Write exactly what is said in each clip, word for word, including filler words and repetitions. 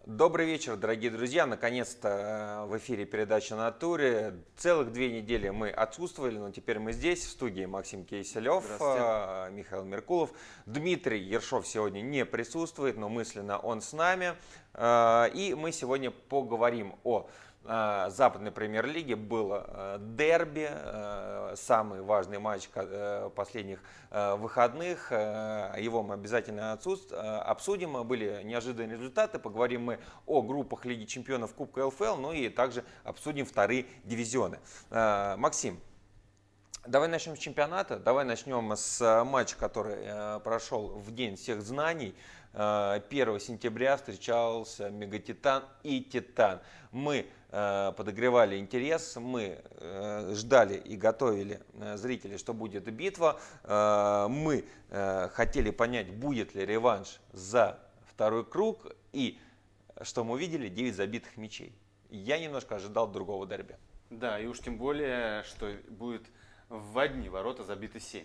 Добрый вечер, дорогие друзья. Наконец-то в эфире передача «На туре». Целых две недели мы отсутствовали, но теперь мы здесь, в студии Максим Киселев, Михаил Меркулов. Дмитрий Ершов сегодня не присутствует, но мысленно он с нами. И мы сегодня поговорим о Западной премьер-лиге. Было дерби, самый важный матч последних выходных. Его мы обязательно обсудим. Были неожиданные результаты. Поговорим мы о группах Лиги чемпионов, Кубка эл эф эл, ну и также обсудим вторые дивизионы. Максим, давай начнем с чемпионата. Давай начнем с матча, который прошел в День всех знаний. первого сентября встречался Мегатитан и Титан. Мы э, подогревали интерес, мы э, ждали и готовили э, зрителей, что будет битва. Э, мы э, хотели понять, будет ли реванш за второй круг. И что мы увидели? девять забитых мячей. Я немножко ожидал другого дерби. Да, и уж тем более, что будет в одни ворота забиты семь.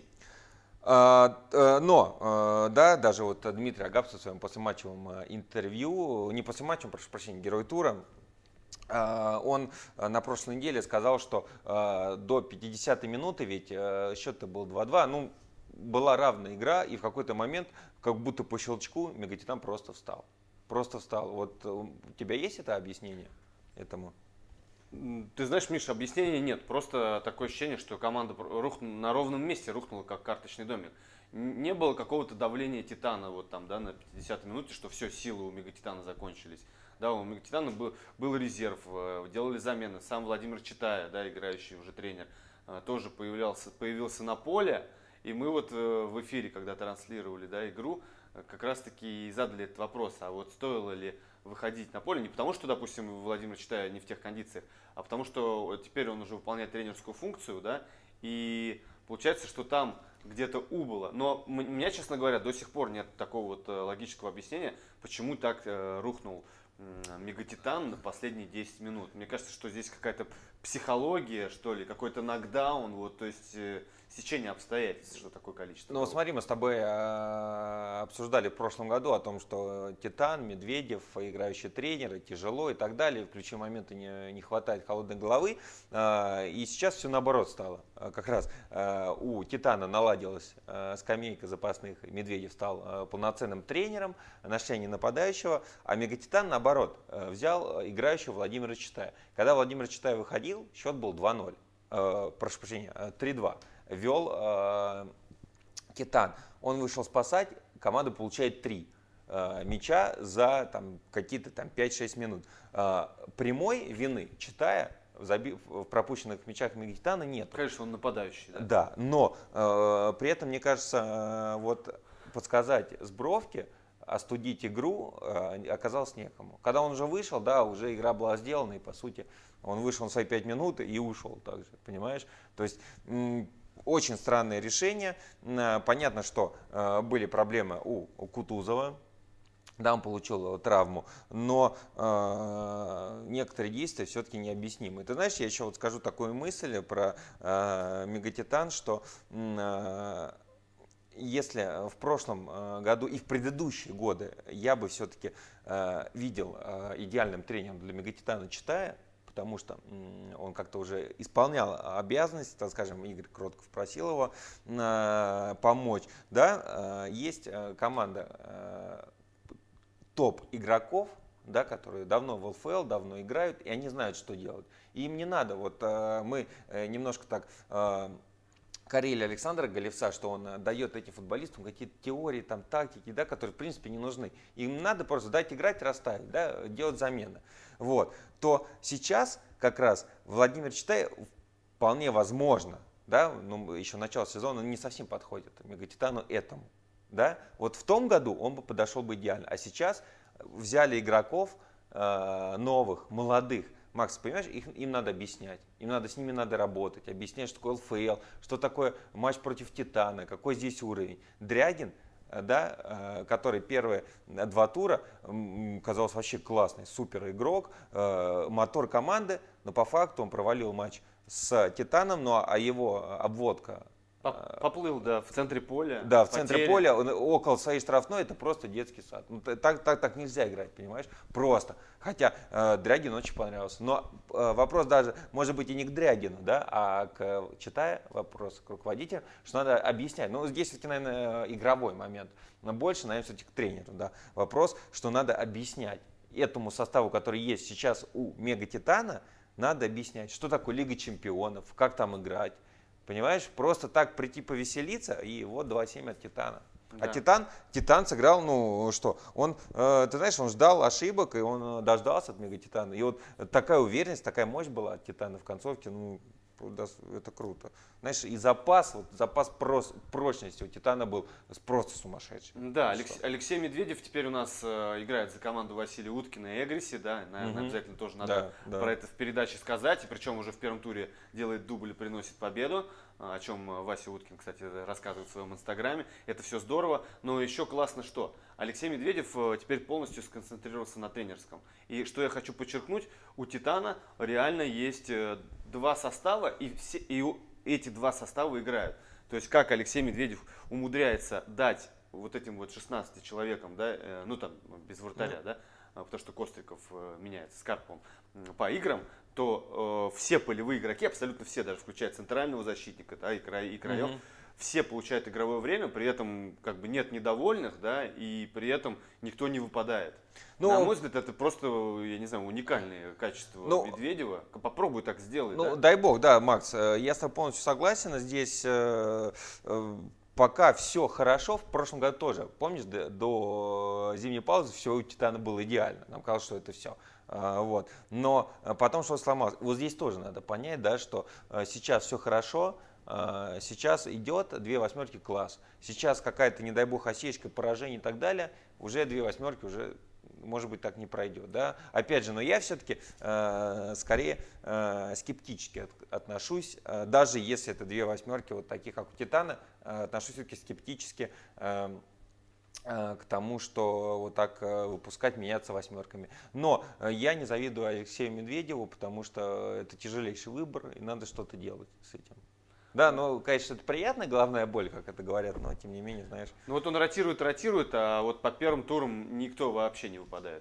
Но, да, даже вот Дмитрий Агапцев в своем послематчевом интервью, не послематчевом, прошу прощения, герой тура, он на прошлой неделе сказал, что до пятидесятой минуты, ведь счет-то был два-два, ну, была равная игра, и в какой-то момент, как будто по щелчку, Мегатитан просто встал. Просто встал. Вот у тебя есть это объяснение этому? Ты знаешь, Миша, объяснения нет. Просто такое ощущение, что команда рухнула, на ровном месте рухнула, как карточный домик. Не было какого-то давления Титана вот там, да, на пятидесятой минуте, что все, силы у Мегатитана закончились. Да, у Мегатитана был, был резерв, делали замены. Сам Владимир Читая, да, играющий уже тренер, тоже появлялся, появился на поле. И мы вот в эфире, когда транслировали, да, игру, как раз-таки и задали этот вопрос, а вот стоило ли выходить на поле, не потому что, допустим, Владимир Читая не в тех кондициях, а потому что теперь он уже выполняет тренерскую функцию, да, и получается, что там где-то убыло. Но у меня, честно говоря, до сих пор нет такого вот логического объяснения, почему так рухнул Мегатитан на последние десять минут. Мне кажется, что здесь какая-то психология, что ли, какой-то нокдаун, вот, то есть сечение обстоятельств, что такое количество. Ну, смотри, мы с тобой э, обсуждали в прошлом году о том, что Титан, Медведев, играющие тренеры, тяжело и так далее. В ключевые моменты не, не хватает холодной головы. Э, и сейчас все наоборот стало. Как раз э, у Титана наладилась э, скамейка запасных. Медведев стал э, полноценным тренером на шее нападающего. А Мегатитан, наоборот, э, взял играющего Владимира Читая. Когда Владимир Читая выходил, счет был два-ноль. Э, прошу прощения, три-два. Вел э, Титан. Он вышел спасать, команда получает три э, мяча за там, какие-то там пять-шесть минут. Э, прямой вины Читая в, заби... в пропущенных мячах Мегатитана нет. Конечно, он нападающий. Да, да, но э, при этом, мне кажется, э, вот подсказать Сбровке, остудить игру э, оказалось некому. Когда он уже вышел, да, уже игра была сделана, и по сути он вышел на свои пять минут и ушел также, понимаешь? То есть очень странное решение. Понятно, что э, были проблемы у, у Кутузова. Да, он получил травму, но э, некоторые действия все-таки необъяснимы. Ты знаешь, я еще вот скажу такую мысль про э, Мегатитан, что э, если в прошлом году и в предыдущие годы я бы все-таки э, видел э, идеальным тренером для Мегатитана Читая, потому что он как-то уже исполнял обязанности, так скажем, Игорь Кротков просил его э, помочь. Да? Есть команда э, топ игроков, да, которые давно в эл эф эл, давно играют, и они знают, что делать. И им не надо, вот э, мы немножко так... Э, корили Александра Голевца, что он дает этим футболистам какие-то теории, там, тактики, да, которые в принципе не нужны. Им надо просто дать играть, расставить, да, делать замены. Вот. То сейчас как раз Владимир Читай вполне возможно, да, ну, еще начало сезона не совсем подходит Мегатитану этому. Да. Вот в том году он бы подошел бы идеально. А сейчас взяли игроков э, новых, молодых. Макс, понимаешь, их, им надо объяснять, им надо, с ними надо работать, объяснять, что такое эл эф эл, что такое матч против Титана, какой здесь уровень. Дрягин, да, который первые два тура казался вообще классный, супер игрок, мотор команды, но по факту он провалил матч с Титаном, ну а его обводка Поп- Поплыл, да, в центре поля. Да, в центре потери. поля, он около своей штрафной, это просто детский сад. Ну, т- так, так, так нельзя играть, понимаешь? Просто. Хотя э, Дрягин очень понравился. Но э, вопрос даже, может быть, и не к Дрягину, да, а к, читая вопрос к руководителю, что надо объяснять. Ну, здесь все-таки, наверное, игровой момент. Но больше, наверное, все-таки к тренеру, да. Вопрос, что надо объяснять этому составу, который есть сейчас у Мега-Титана, надо объяснять, что такое Лига Чемпионов, как там играть. Понимаешь, просто так прийти повеселиться, и вот два семь от Титана. А Да. Титан, Титан сыграл, ну что, он, э, ты знаешь, он ждал ошибок, и он э, дождался от Мега-Титана. И вот такая уверенность, такая мощь была от Титана в концовке, ну, это круто. Знаешь, и запас, вот запас прос, прочности у Титана был просто сумасшедший. Да, Алекс, Алексей Медведев теперь у нас э, играет за команду Василия Уткина и Эгриси, да, наверное, Мгм. обязательно тоже надо Да, да. про это в передаче сказать, и причем уже в первом туре делает дубль и приносит победу, о чем Вася Уткин, кстати, рассказывает в своем инстаграме, это все здорово, но еще классно что, Алексей Медведев э, теперь полностью сконцентрировался на тренерском, и что я хочу подчеркнуть, у Титана реально есть э, два состава, и, все, и у- эти два состава играют. То есть как Алексей Медведев умудряется дать вот этим вот шестнадцати человекам, да, э, ну там без вратаря, да, а, потому что Костриков э, меняется с Карповым м, по играм, то э, все полевые игроки, абсолютно все, даже включая центрального защитника, да, и, край, и краев, Мгм. все получают игровое время, при этом как бы нет недовольных, да, и при этом никто не выпадает. Ну, На мой взгляд, это просто, я не знаю, уникальные качества Ну, Медведева. Попробуй так сделать, Ну, да. дай бог, да, Макс, э, я с тобой полностью согласен. Здесь э, э, пока все хорошо, в прошлом году тоже, помнишь, до, до зимней паузы все у Титана было идеально. Нам казалось, что это все. Вот. Но э, потом что сломалось. Вот здесь тоже надо понять, да, что э, сейчас все хорошо, э, сейчас идет две восьмерки класс. Сейчас какая-то, не дай бог, осечка, поражение и так далее, уже две восьмерки уже может быть, так не пройдет. Да? Опять же, но я все-таки э, скорее э, скептически от, отношусь, э, даже если это две восьмерки, вот таких, как у Титана, э, отношусь все-таки скептически э, э, к тому, что вот так э, выпускать, меняться восьмерками. Но э, я не завидую Алексею Медведеву, потому что это тяжелейший выбор, и надо что-то делать с этим. Да, ну, конечно, это приятная головная боль, как это говорят, но тем не менее, знаешь. Ну вот он ротирует, ротирует, а вот по первым турам никто вообще не выпадает.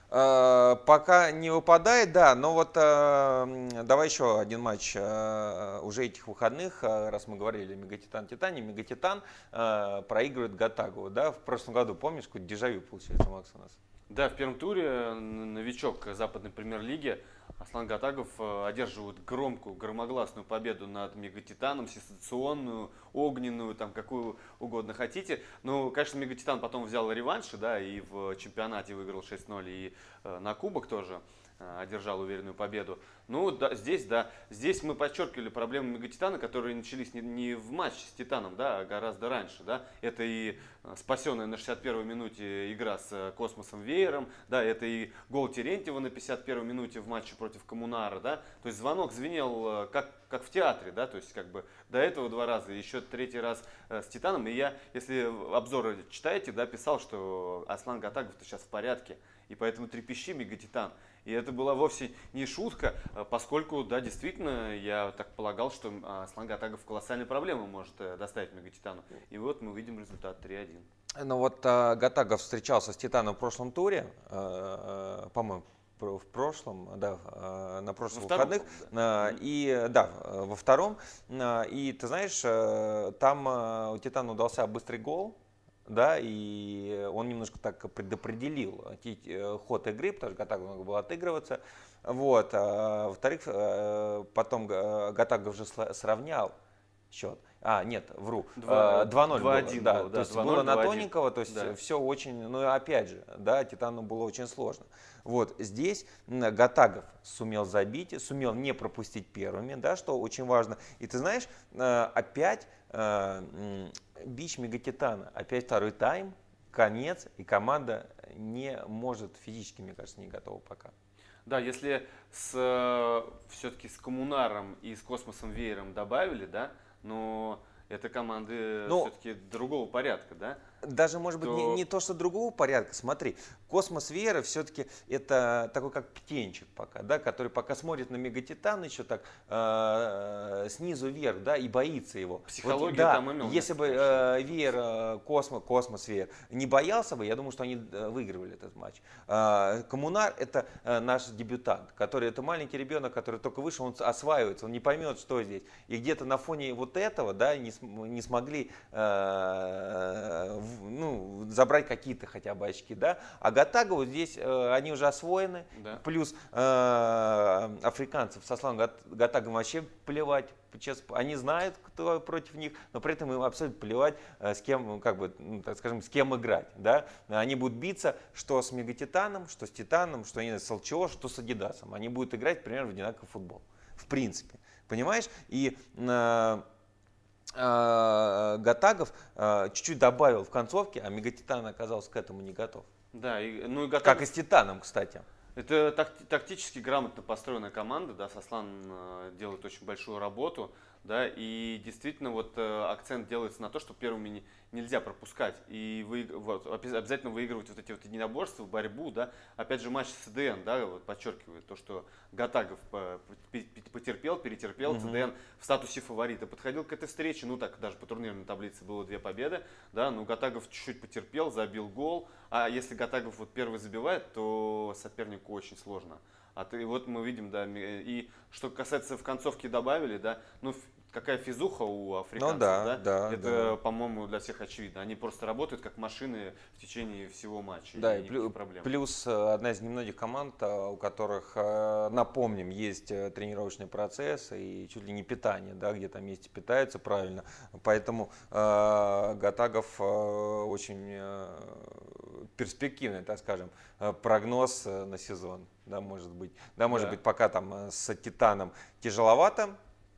Э, Пока не выпадает, да, но вот э, м, давай еще один матч э, уже этих выходных, э, раз мы говорили Мегатитан Титане, Мегатитан э, проигрывает Гатагу, да, в прошлом году, помнишь, какой дежавю получается, Макс, у нас? Да, в первом туре н- новичок западной премьер-лиги Аслан Гатагов э, одерживает громкую, громогласную победу над Мегатитаном, сенсационную, огненную, там какую угодно хотите. Ну, конечно, Мегатитан потом взял реванши, да, и в чемпионате выиграл шесть ноль, и э, на кубок тоже э, одержал уверенную победу. Ну, да, здесь, да, здесь мы подчеркивали проблемы Мегатитана, которые начались не, не в матче с Титаном, да, а гораздо раньше, да. Это и э, спасенная на шестьдесят первой минуте игра с э, Космосом Веером, да, это и гол Терентьева на пятьдесят первой минуте в матче против Коммунара, да. То есть звонок звенел э, как, как в театре, да, то есть как бы до этого два раза, еще третий раз э, с Титаном. И я, если обзоры читаете, да, писал, что Аслан Гатагов-то сейчас в порядке, и поэтому трепещи, Мегатитан. И это была вовсе не шутка, поскольку, да, действительно, я так полагал, что Аслан Гатагов колоссальные проблемы может доставить Мегатитану. И вот мы видим результат три один. Ну вот э, Гатагов встречался с Титаном в прошлом туре, э, э, по-моему, про- в прошлом, да, э, на прошлых Во втором, выходных, по-моему, Э, и да, э, во втором, Э, и ты знаешь, э, там э, у Титана удался быстрый гол, да, и он немножко так предопределил те- э, ход игры, потому что Гатагов много было отыгрываться, вот, а, во-вторых, э, потом Га- Гатагов же сла- сравнял счет. А, нет, вру. Два- Э, два ноль было. два-один Да, было, да, то есть два было ноль, на два-один. тоненького, то есть Да. все очень, ну опять же, да, Титану было очень сложно. Вот здесь м, Гатагов сумел забить, сумел не пропустить первыми, да, что очень важно. И ты знаешь, э, опять э, м, бич Мегатитана, опять второй тайм, конец, и команда не может физически, мне кажется, не готова пока. Да, если с, все-таки с Коммунаром и с Космосом Веером добавили, да, но это команды Ну, все-таки другого порядка, да. Даже, может быть, не, то... не то, что другого порядка. Смотри, космос Вера все-таки это такой как птенчик пока, да, который пока смотрит на Мегатитан еще так э, снизу вверх, да, и боится его. Психология вот, да, там имела если бы э, Вера, космос, космос Вера не боялся бы, я думаю, что они выигрывали этот матч. Э, Коммунар это э, наш дебютант, который это маленький ребенок, который только вышел, он осваивается, он не поймет, что здесь. И где-то на фоне вот этого, да, не, не смогли э, ну, забрать какие-то хотя бы очки, да. А Гатага вот здесь, э, они уже освоены, да. Плюс э, африканцев со Славом Гатагом вообще плевать. Они знают, кто против них, но при этом им абсолютно плевать, с кем, как бы, ну, так скажем, с кем играть. Да? Они будут биться что с Мегатитаном, что с Титаном, что с ЛЧО, что с Адидасом. Они будут играть примерно в одинаковый футбол. В принципе. Понимаешь? И э, э, Гатагов э, чуть-чуть добавил в концовке, а Мегатитан оказался к этому не готов. Да, и, ну и Гатагов... Как и с Титаном, кстати. Это так, тактически грамотно построенная команда, да, Сослан э, делает очень большую работу, да, и действительно вот э, акцент делается на то, что первыми не, нельзя пропускать и вы, вот, обязательно выигрывать вот эти вот единоборства, борьбу, да. Опять же матч с ЦДН, да, вот подчеркивает то, что Гатагов потерпел, перетерпел, угу. ЦДН в статусе фаворита подходил к этой встрече, ну так даже по турнирной таблице было две победы, да, но Гатагов чуть-чуть потерпел, забил гол, а если Гатагов вот первый забивает, то сопернику очень сложно. А ты, вот мы видим, да, и что касается в концовке добавили, да, ну какая физуха у африканцев, ну, да, да? да, это, да. по-моему, для всех очевидно. Они просто работают как машины в течение всего матча. Да, и плюс, проблем. плюс одна из немногих команд, у которых, напомним, есть тренировочный процесс и чуть ли не питание, да, где там есть питаются правильно. Поэтому э, Гатагов э, очень э, перспективный, так скажем, прогноз на сезон, да, может быть. Да, может да. быть, пока там с Титаном тяжеловато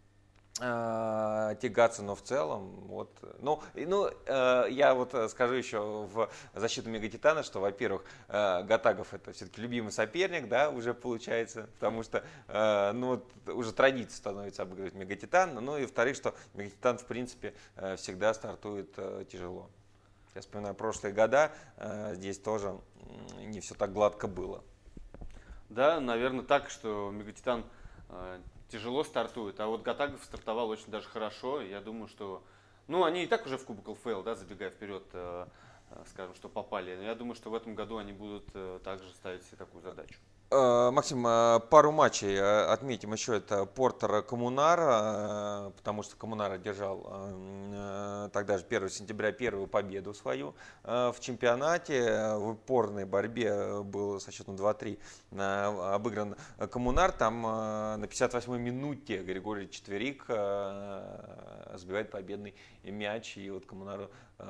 тягаться, но в целом, вот, ну, ну э, я вот скажу еще в защиту Мегатитана, что, во-первых, э, Гатагов это все-таки любимый соперник, да, уже получается, потому что, э, ну, вот, уже традиция становится обыгрывать Мегатитан, ну, и, во-вторых, что Мегатитан, в принципе, э, всегда стартует э, тяжело. Я вспоминаю прошлые года, э, здесь тоже не все так гладко было. Да, наверное, так, что Мегатитан э, тяжело стартует, а вот Гатагов стартовал очень даже хорошо. Я думаю, что, ну, они и так уже в Кубок ЛФЛ, да, забегая вперед, э, э, скажем, что попали. Но я думаю, что в этом году они будут э, также ставить себе такую задачу. Максим, пару матчей отметим еще. Это Портер Коммунар, потому что Коммунар одержал тогда же первого сентября первую победу свою в чемпионате. В упорной борьбе был со счетом два-три обыгран Коммунар. Там на пятьдесят восьмой минуте Григорий Четверик сбивает победный мяч. И вот Коммунару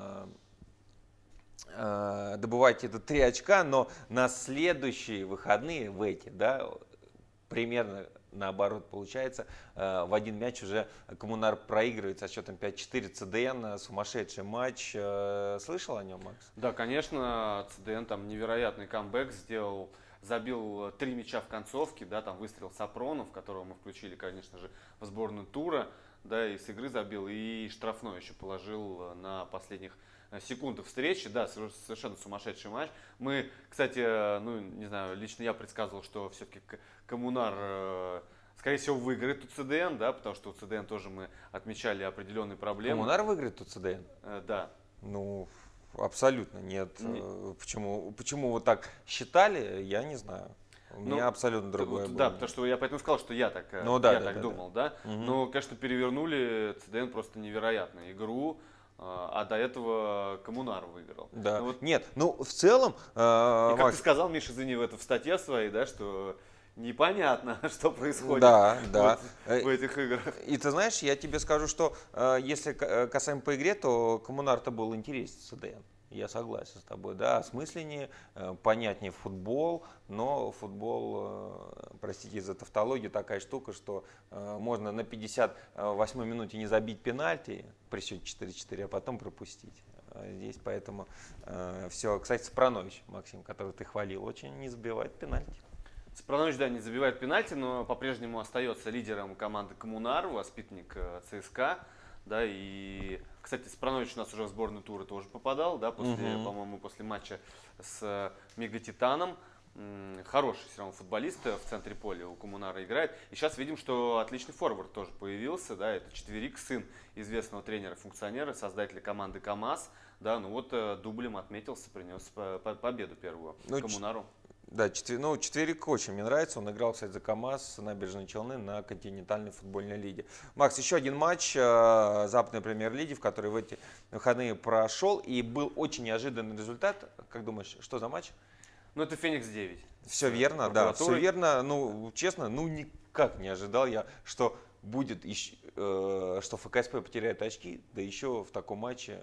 добывайте это три очка, но на следующие выходные, в эти, да, примерно наоборот получается, в один мяч уже Коммунар проигрывает со счетом пять-четыре. ЦДН, сумасшедший матч. Слышал о нем, Макс? Да, конечно, ЦДН там невероятный камбэк сделал. Забил три мяча в концовке, да, там выстрел Сапронов, которого мы включили, конечно же, в сборную тура, да, и с игры забил, и штрафной еще положил на последних секундах встречи, да, совершенно сумасшедший матч. Мы, кстати, ну, не знаю, лично я предсказывал, что все-таки Коммунар, скорее всего, выиграет у ЦДН, да, потому что у ЦДН тоже мы отмечали определенные проблемы. Коммунар выиграет у ЦДН? Да. Ну, абсолютно нет. Не... Почему, почему вы так считали, я не знаю. У ну, меня абсолютно другое было. Да, потому что я поэтому сказал, что я так, ну, да, я да, так да, думал, да. да. Угу. Но, конечно, перевернули ЦДН просто невероятную игру. А до этого Коммунар выиграл. Да. Ну, вот... Нет, ну в целом... Э, и как Макс... ты сказал, Миша, извини, в, это, в статье своей, да, что непонятно, что происходит да, да. Вот в этих играх. И ты знаешь, я тебе скажу, что э, если касаемо по игре, то Коммунар-то был интересен ЦДН. Я согласен с тобой, да, осмысленнее, понятнее футбол, но футбол, простите за тавтологию, такая штука, что можно на пятьдесят восьмой минуте не забить пенальти при счете четыре-четыре, а потом пропустить. Здесь поэтому все. Кстати, Сапронович, Максим, который ты хвалил, очень не забивает пенальти. Сапронович, да, не забивает пенальти, но по-прежнему остается лидером команды Коммунар, воспитанник ЦСКА. Да, и, кстати, Спранович у нас уже в сборную тура тоже попадал, да, после, Мгм. по-моему, после матча с Мегатитаном. М, Хороший все равно футболист в центре поля у Коммунара играет. И сейчас видим, что отличный форвард тоже появился, да, это Четверик, сын известного тренера-функционера, создателя команды КамАЗ. Да, ну вот э, дублем отметился, принес по- по- победу первую Ну, ч- Коммунару. Да, четвер... ну, Четверик очень мне нравится. Он играл, кстати, за КамАЗ, Набережные Челны на континентальной футбольной лиге. Макс, еще один матч э, западной премьер-лиги, в который в эти выходные прошел. И был очень неожиданный результат. Как думаешь, что за матч? Ну это Феникс девять. Все С верно, да, все прокуратурой. верно. Ну, честно, ну никак не ожидал я, что будет, ищ- э, что ФКСП потеряет очки, да еще в таком матче,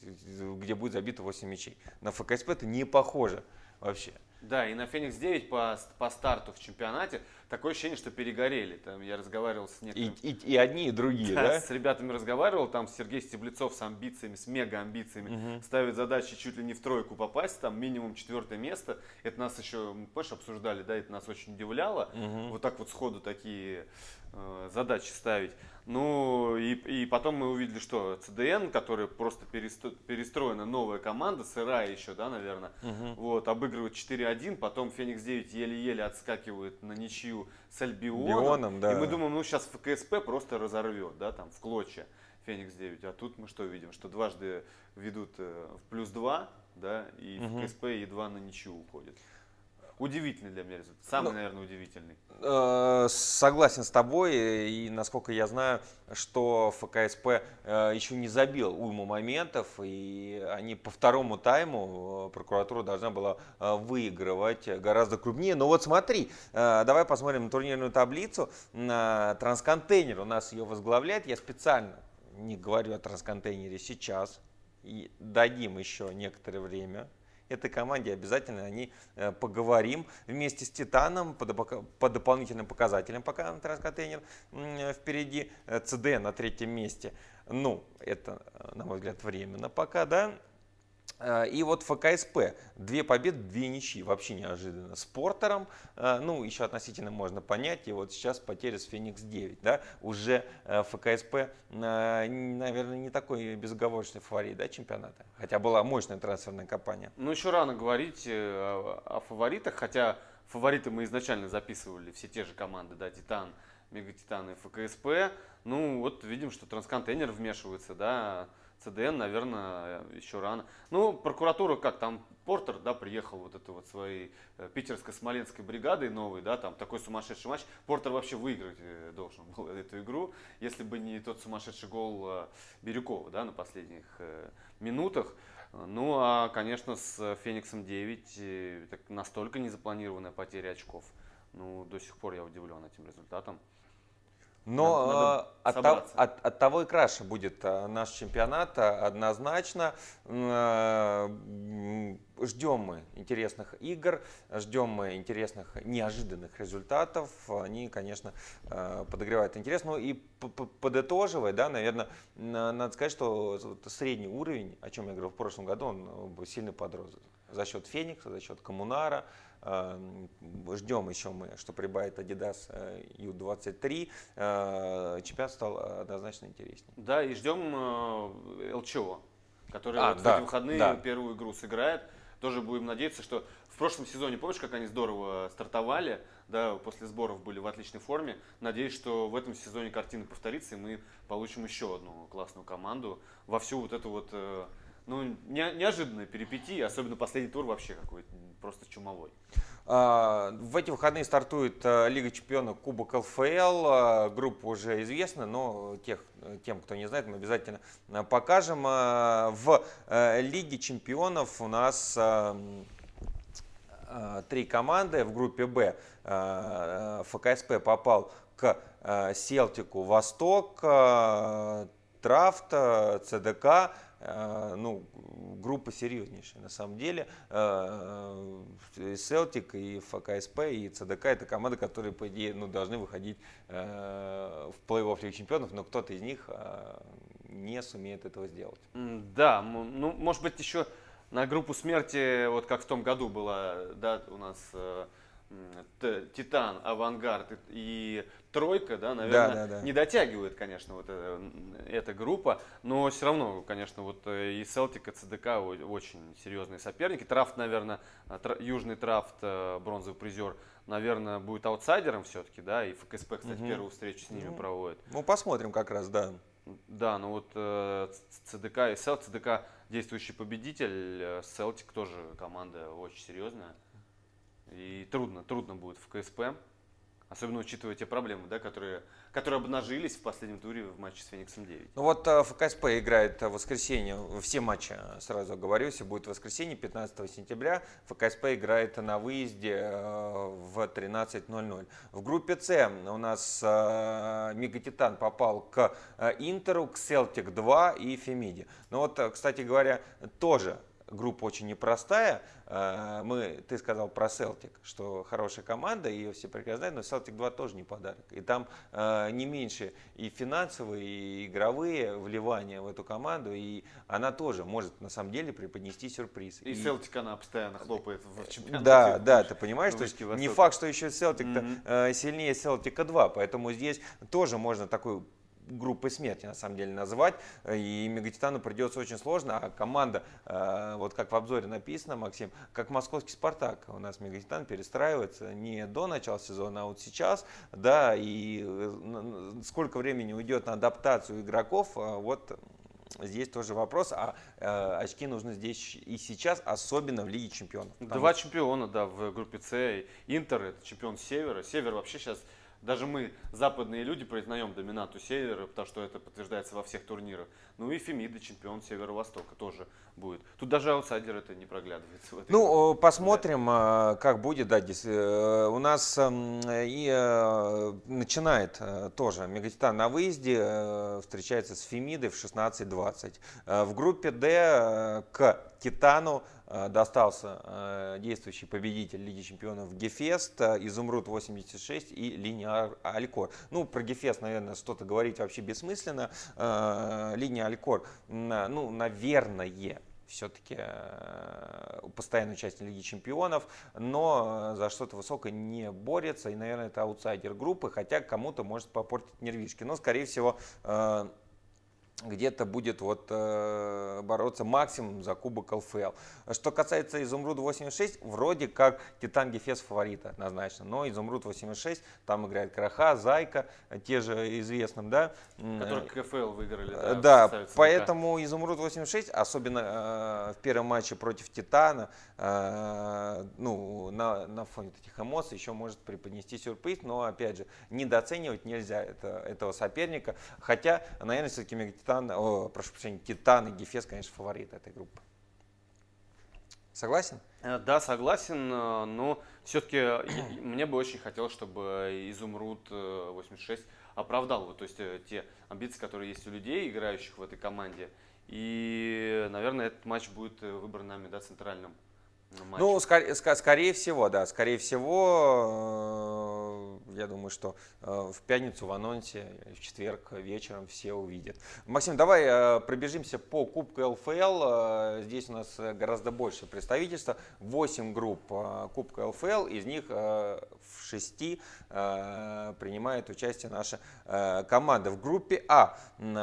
э, где будет забито восемь мячей. На ФКСП это не похоже вообще. Да, и на Феникс девять по, по старту в чемпионате такое ощущение, что перегорели. Там я разговаривал с И, некоторыми... и, и одни, и другие, Да, да? с ребятами разговаривал, там Сергей Стеблецов с амбициями, с мега амбициями, Мгм. ставит задачи чуть ли не в тройку попасть, там минимум четвертое место. Это нас еще, мы, помнишь, обсуждали, да, это нас очень удивляло. Мгм. Вот так вот сходу такие э, задачи ставить. Ну и, и потом мы увидели, что ЦДН, который просто пересто- перестроена новая команда, сырая еще, да, наверное, Мгм. вот, обыгрывает четыре один, потом Феникс девять еле-еле отскакивает на ничью с Альбионом. Бионом, да. И мы думаем, ну сейчас ФКСП просто разорвет, да, там в клочья Феникс девять. А тут мы что видим? Что дважды ведут э, в плюс два, да, и Мгм. ФКСП едва на ничью уходит. Удивительный для меня результат. Самый, Ну, наверное, удивительный. Э, Согласен с тобой, и насколько я знаю, что ФКСП э, еще не забил уйму моментов, и они по второму тайму э, прокуратура должна была э, выигрывать гораздо крупнее. Но вот смотри, э, давай посмотрим на турнирную таблицу. На Трансконтейнер у нас ее возглавляет. Я специально не говорю о Трансконтейнере сейчас, и дадим еще некоторое время этой команде обязательно о ней э, поговорим вместе с Титаном по, допока- по дополнительным показателям, пока Трансконтейнер м, впереди, э, ЦД на третьем месте. Ну, это, э, на мой взгляд, временно пока, да. Э, И вот ФКСП. Две победы, две ничьи. Вообще неожиданно. С Портером, э, ну, еще относительно можно понять. И вот сейчас потеря с Феникс девять. Да? Уже э, ФКСП, э, н- наверное, не такой безоговорочный фаворит, да, чемпионата. Хотя была мощная трансферная кампания. Ну, еще рано говорить э, о, о фаворитах, хотя фавориты мы изначально записывали все те же команды, да, Титан, Мегатитан и ФКСП. Ну, вот видим, что Трансконтейнер вмешивается, да, ЦДН, наверное, еще рано. Ну, прокуратура как, там Портер, да, приехал вот это вот своей э, питерско-смоленской бригадой новой, да, там такой сумасшедший матч. Портер вообще выиграть э, должен был эту игру, если бы не тот сумасшедший гол э, Бирюкова, да, на последних э, минутах. Ну, а, конечно, с Фениксом девять э, так настолько незапланированная потеря очков. Ну, до сих пор я удивлен этим результатом. Но Надо- надо э, от, собраться. того- от- от того и краше будет э, наш чемпионат, э, однозначно. Э, м, Ждем мы интересных игр, ждем мы интересных неожиданных результатов. Они, конечно, э, подогревают интерес. Ну и п- п- подытоживая, да, наверное, надо сказать, что вот средний уровень, о чем я говорил в прошлом году, он э, сильно подрос. За счет Феникса, за счет Коммунара. Э, Ждем еще мы, что прибавит Adidas э, ю двадцать три. Э, Чемпионат стал однозначно интереснее. Да, и ждем э, ЛЧО, который А, вот да, в эти выходные да. первую игру сыграет. Тоже будем надеяться, что в прошлом сезоне, помнишь, как они здорово стартовали, да, после сборов были в отличной форме. Надеюсь, что в этом сезоне картина повторится, и мы получим еще одну классную команду во всю вот эту вот, э, ну, не- неожиданные перипетии, особенно последний тур вообще какой-то просто чумовой. А, В эти выходные стартует э, Лига чемпионов, Кубок ЛФЛ. Э, Группа уже известна, но тех, э, тем, кто не знает, мы обязательно э, покажем. Э, В э, Лиге чемпионов у нас э, э, три команды. В группе Б э, ФКСП попал к э, Селтику Восток, э, Трафт, э, ЦДК. Э, Ну, группа серьезнейшая на самом деле. Селтик и ФКСП и ЦДК это команды, которые, по идее, ну, должны выходить э, в плей-офф Лиги чемпионов, но кто-то из них э, не сумеет этого сделать. М, Да, м, ну, может быть, еще на группу смерти, вот как в том году была, да, у нас э, Титан, Авангард и Тройка, да, наверное, да, да, да. не дотягивает, конечно, вот эта, эта группа, но все равно, конечно, вот и Селтик, и ЦДК очень серьезные соперники. Трафт, наверное, Южный Трафт, бронзовый призер, наверное, будет аутсайдером все-таки, да, и ФКСП, кстати, угу. первую встречу с ними ну, проводит. Ну, посмотрим как раз, да. Да, ну вот э, ЦДК и Селтик, ЦДК действующий победитель, Селтик тоже команда очень серьезная. И трудно, трудно будет в КСП, особенно учитывая те проблемы, да, которые, которые обнажились в последнем туре в матче с Фениксом девять. Ну вот ФКСП играет в воскресенье, все матчи, сразу оговорюсь, будет в воскресенье, пятнадцатого сентября. ФКСП играет на выезде в тринадцать ноль ноль. В группе С у нас Мегатитан попал к Интеру, к Селтик два и Фемиде. Ну вот, кстати говоря, тоже группа очень непростая. Мы, ты сказал про Селтик, что хорошая команда, ее все прекрасно знают, но Селтик два тоже не подарок. И там не меньше и финансовые, и игровые вливания в эту команду, и она тоже может на самом деле преподнести сюрприз. И, и... Селтик она постоянно хлопает в чемпионате. Да, да, ты понимаешь, то есть не факт, что еще Селтик-то mm-hmm. сильнее Селтика два, поэтому здесь тоже можно такой группой смерти, на самом деле, назвать. И Мегатитану придется очень сложно. А команда, вот как в обзоре написано, Максим, как московский Спартак. У нас Мегатитан перестраивается не до начала сезона, а вот сейчас. Да, и сколько времени уйдет на адаптацию игроков, вот здесь тоже вопрос. А э, очки нужны здесь и сейчас, особенно в Лиге Чемпионов. Два что... чемпиона, да, в группе С. Интер, это чемпион Севера. Север вообще сейчас... Даже мы, западные люди, признаем доминанту Севера, потому что это подтверждается во всех турнирах. Ну и Фемида, чемпион Северо-Востока, тоже будет. Тут даже аутсайдер это не проглядывается. Ну, посмотрим, да. как будет. Да, у нас и начинает тоже Мегатитан на выезде, встречается с Фемидой в шестнадцать двадцать. В группе Д к Титану достался действующий победитель Лиги Чемпионов Гефест, Изумруд восемьдесят шесть и Линия Алькор. Ну, про Гефест, наверное, что-то говорить вообще бессмысленно. Линия Алькор, ну, наверное, все-таки постоянный участник Лиги Чемпионов, но за что-то высокое не борется. И, наверное, это аутсайдер группы, хотя кому-то может попортить нервишки. Но, скорее всего, где-то будет вот, э, бороться максимум за кубок ЛФЛ. Что касается Изумруда восемьдесят шесть, вроде как Титан Гефест фавориты однозначно, но Изумруд восемьдесят шесть, там играет Краха, Зайка, те же известным, да. Которые КФЛ выиграли. Да, да, поэтому Изумруд восемьдесят шесть, особенно э, в первом матче против Титана, э, ну, на, на фоне этих эмоций еще может преподнести сюрприз, но, опять же, недооценивать нельзя это, этого соперника, хотя, наверное, все-таки Мегатитан О, прошу прощения, Титан и Гефест, конечно, фавориты этой группы. Согласен? Да, согласен, но все-таки мне бы очень хотелось, чтобы Изумруд восемьдесят шесть оправдал вот, то есть, те амбиции, которые есть у людей, играющих в этой команде. И, наверное, этот матч будет выбран нами, да, центральным матчем. Ну, скорее, скорее всего, да, скорее всего, я думаю, что в пятницу в анонсе, в четверг вечером все увидят. Максим, давай пробежимся по Кубку ЛФЛ. Здесь у нас гораздо больше представительства. восемь групп Кубка ЛФЛ, из них в шести принимает участие наша команда. В группе А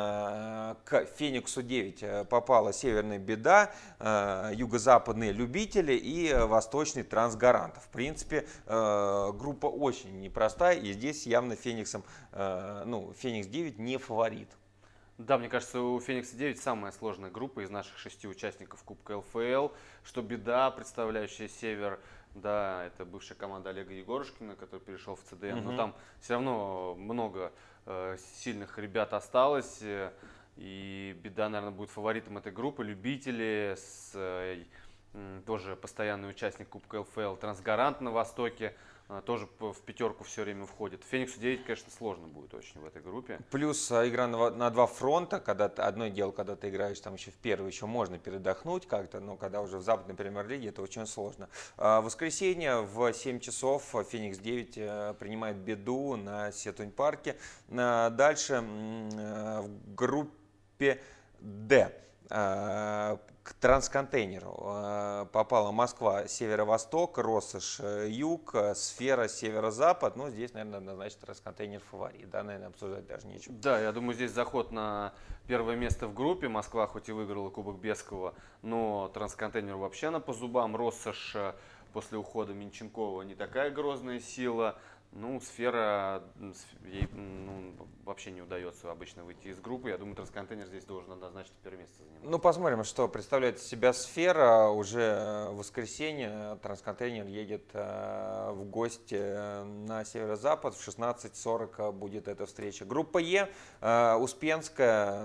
к Фениксу девять попала Северная Беда, Юго-Западные Любители и Восточный Трансгарант. В принципе, группа очень непростая, и здесь явно Фениксом, ну, Феникс девять не фаворит. Да, мне кажется, у Феникса девять самая сложная группа из наших шести участников Кубка ЛФЛ. Что Беда, представляющая Север, да, это бывшая команда Олега Егорушкина, который перешел в ЦДМ. Угу. Но там все равно много э, сильных ребят осталось. И Беда, наверное, будет фаворитом этой группы. Любители, с, э, тоже постоянный участник Кубка ЛФЛ, Трансгарант на Востоке. Тоже в пятерку все время входит. Фениксу девять, конечно, сложно будет очень в этой группе. Плюс игра на, на два фронта, когда ты, одно дело, когда ты играешь там еще в первый, еще можно передохнуть как-то, но когда уже в западной премьер-лиге, это очень сложно. В воскресенье в семь часов Феникс девять принимает Беду на Сетунь-парке. Дальше в группе Д. К трансконтейнеру попала Москва, северо-восток, Россошь, юг, Сфера, северо-запад. Ну, здесь, наверное, однозначно трансконтейнер фаворит. Да, наверное, обсуждать даже нечего. Да, я думаю, здесь заход на первое место в группе. Москва хоть и выиграла Кубок Бескова, но трансконтейнер вообще на по зубам. Россошь после ухода Минченкова не такая грозная сила. Ну, Сфера, ей ну, вообще не удается обычно выйти из группы. Я думаю, трансконтейнер здесь должен однозначно первое место занимать. Ну, посмотрим, что представляет из себя Сфера. Уже в воскресенье трансконтейнер едет в гости на северо-запад. В шестнадцать сорок будет эта встреча. Группа Е, Успенская,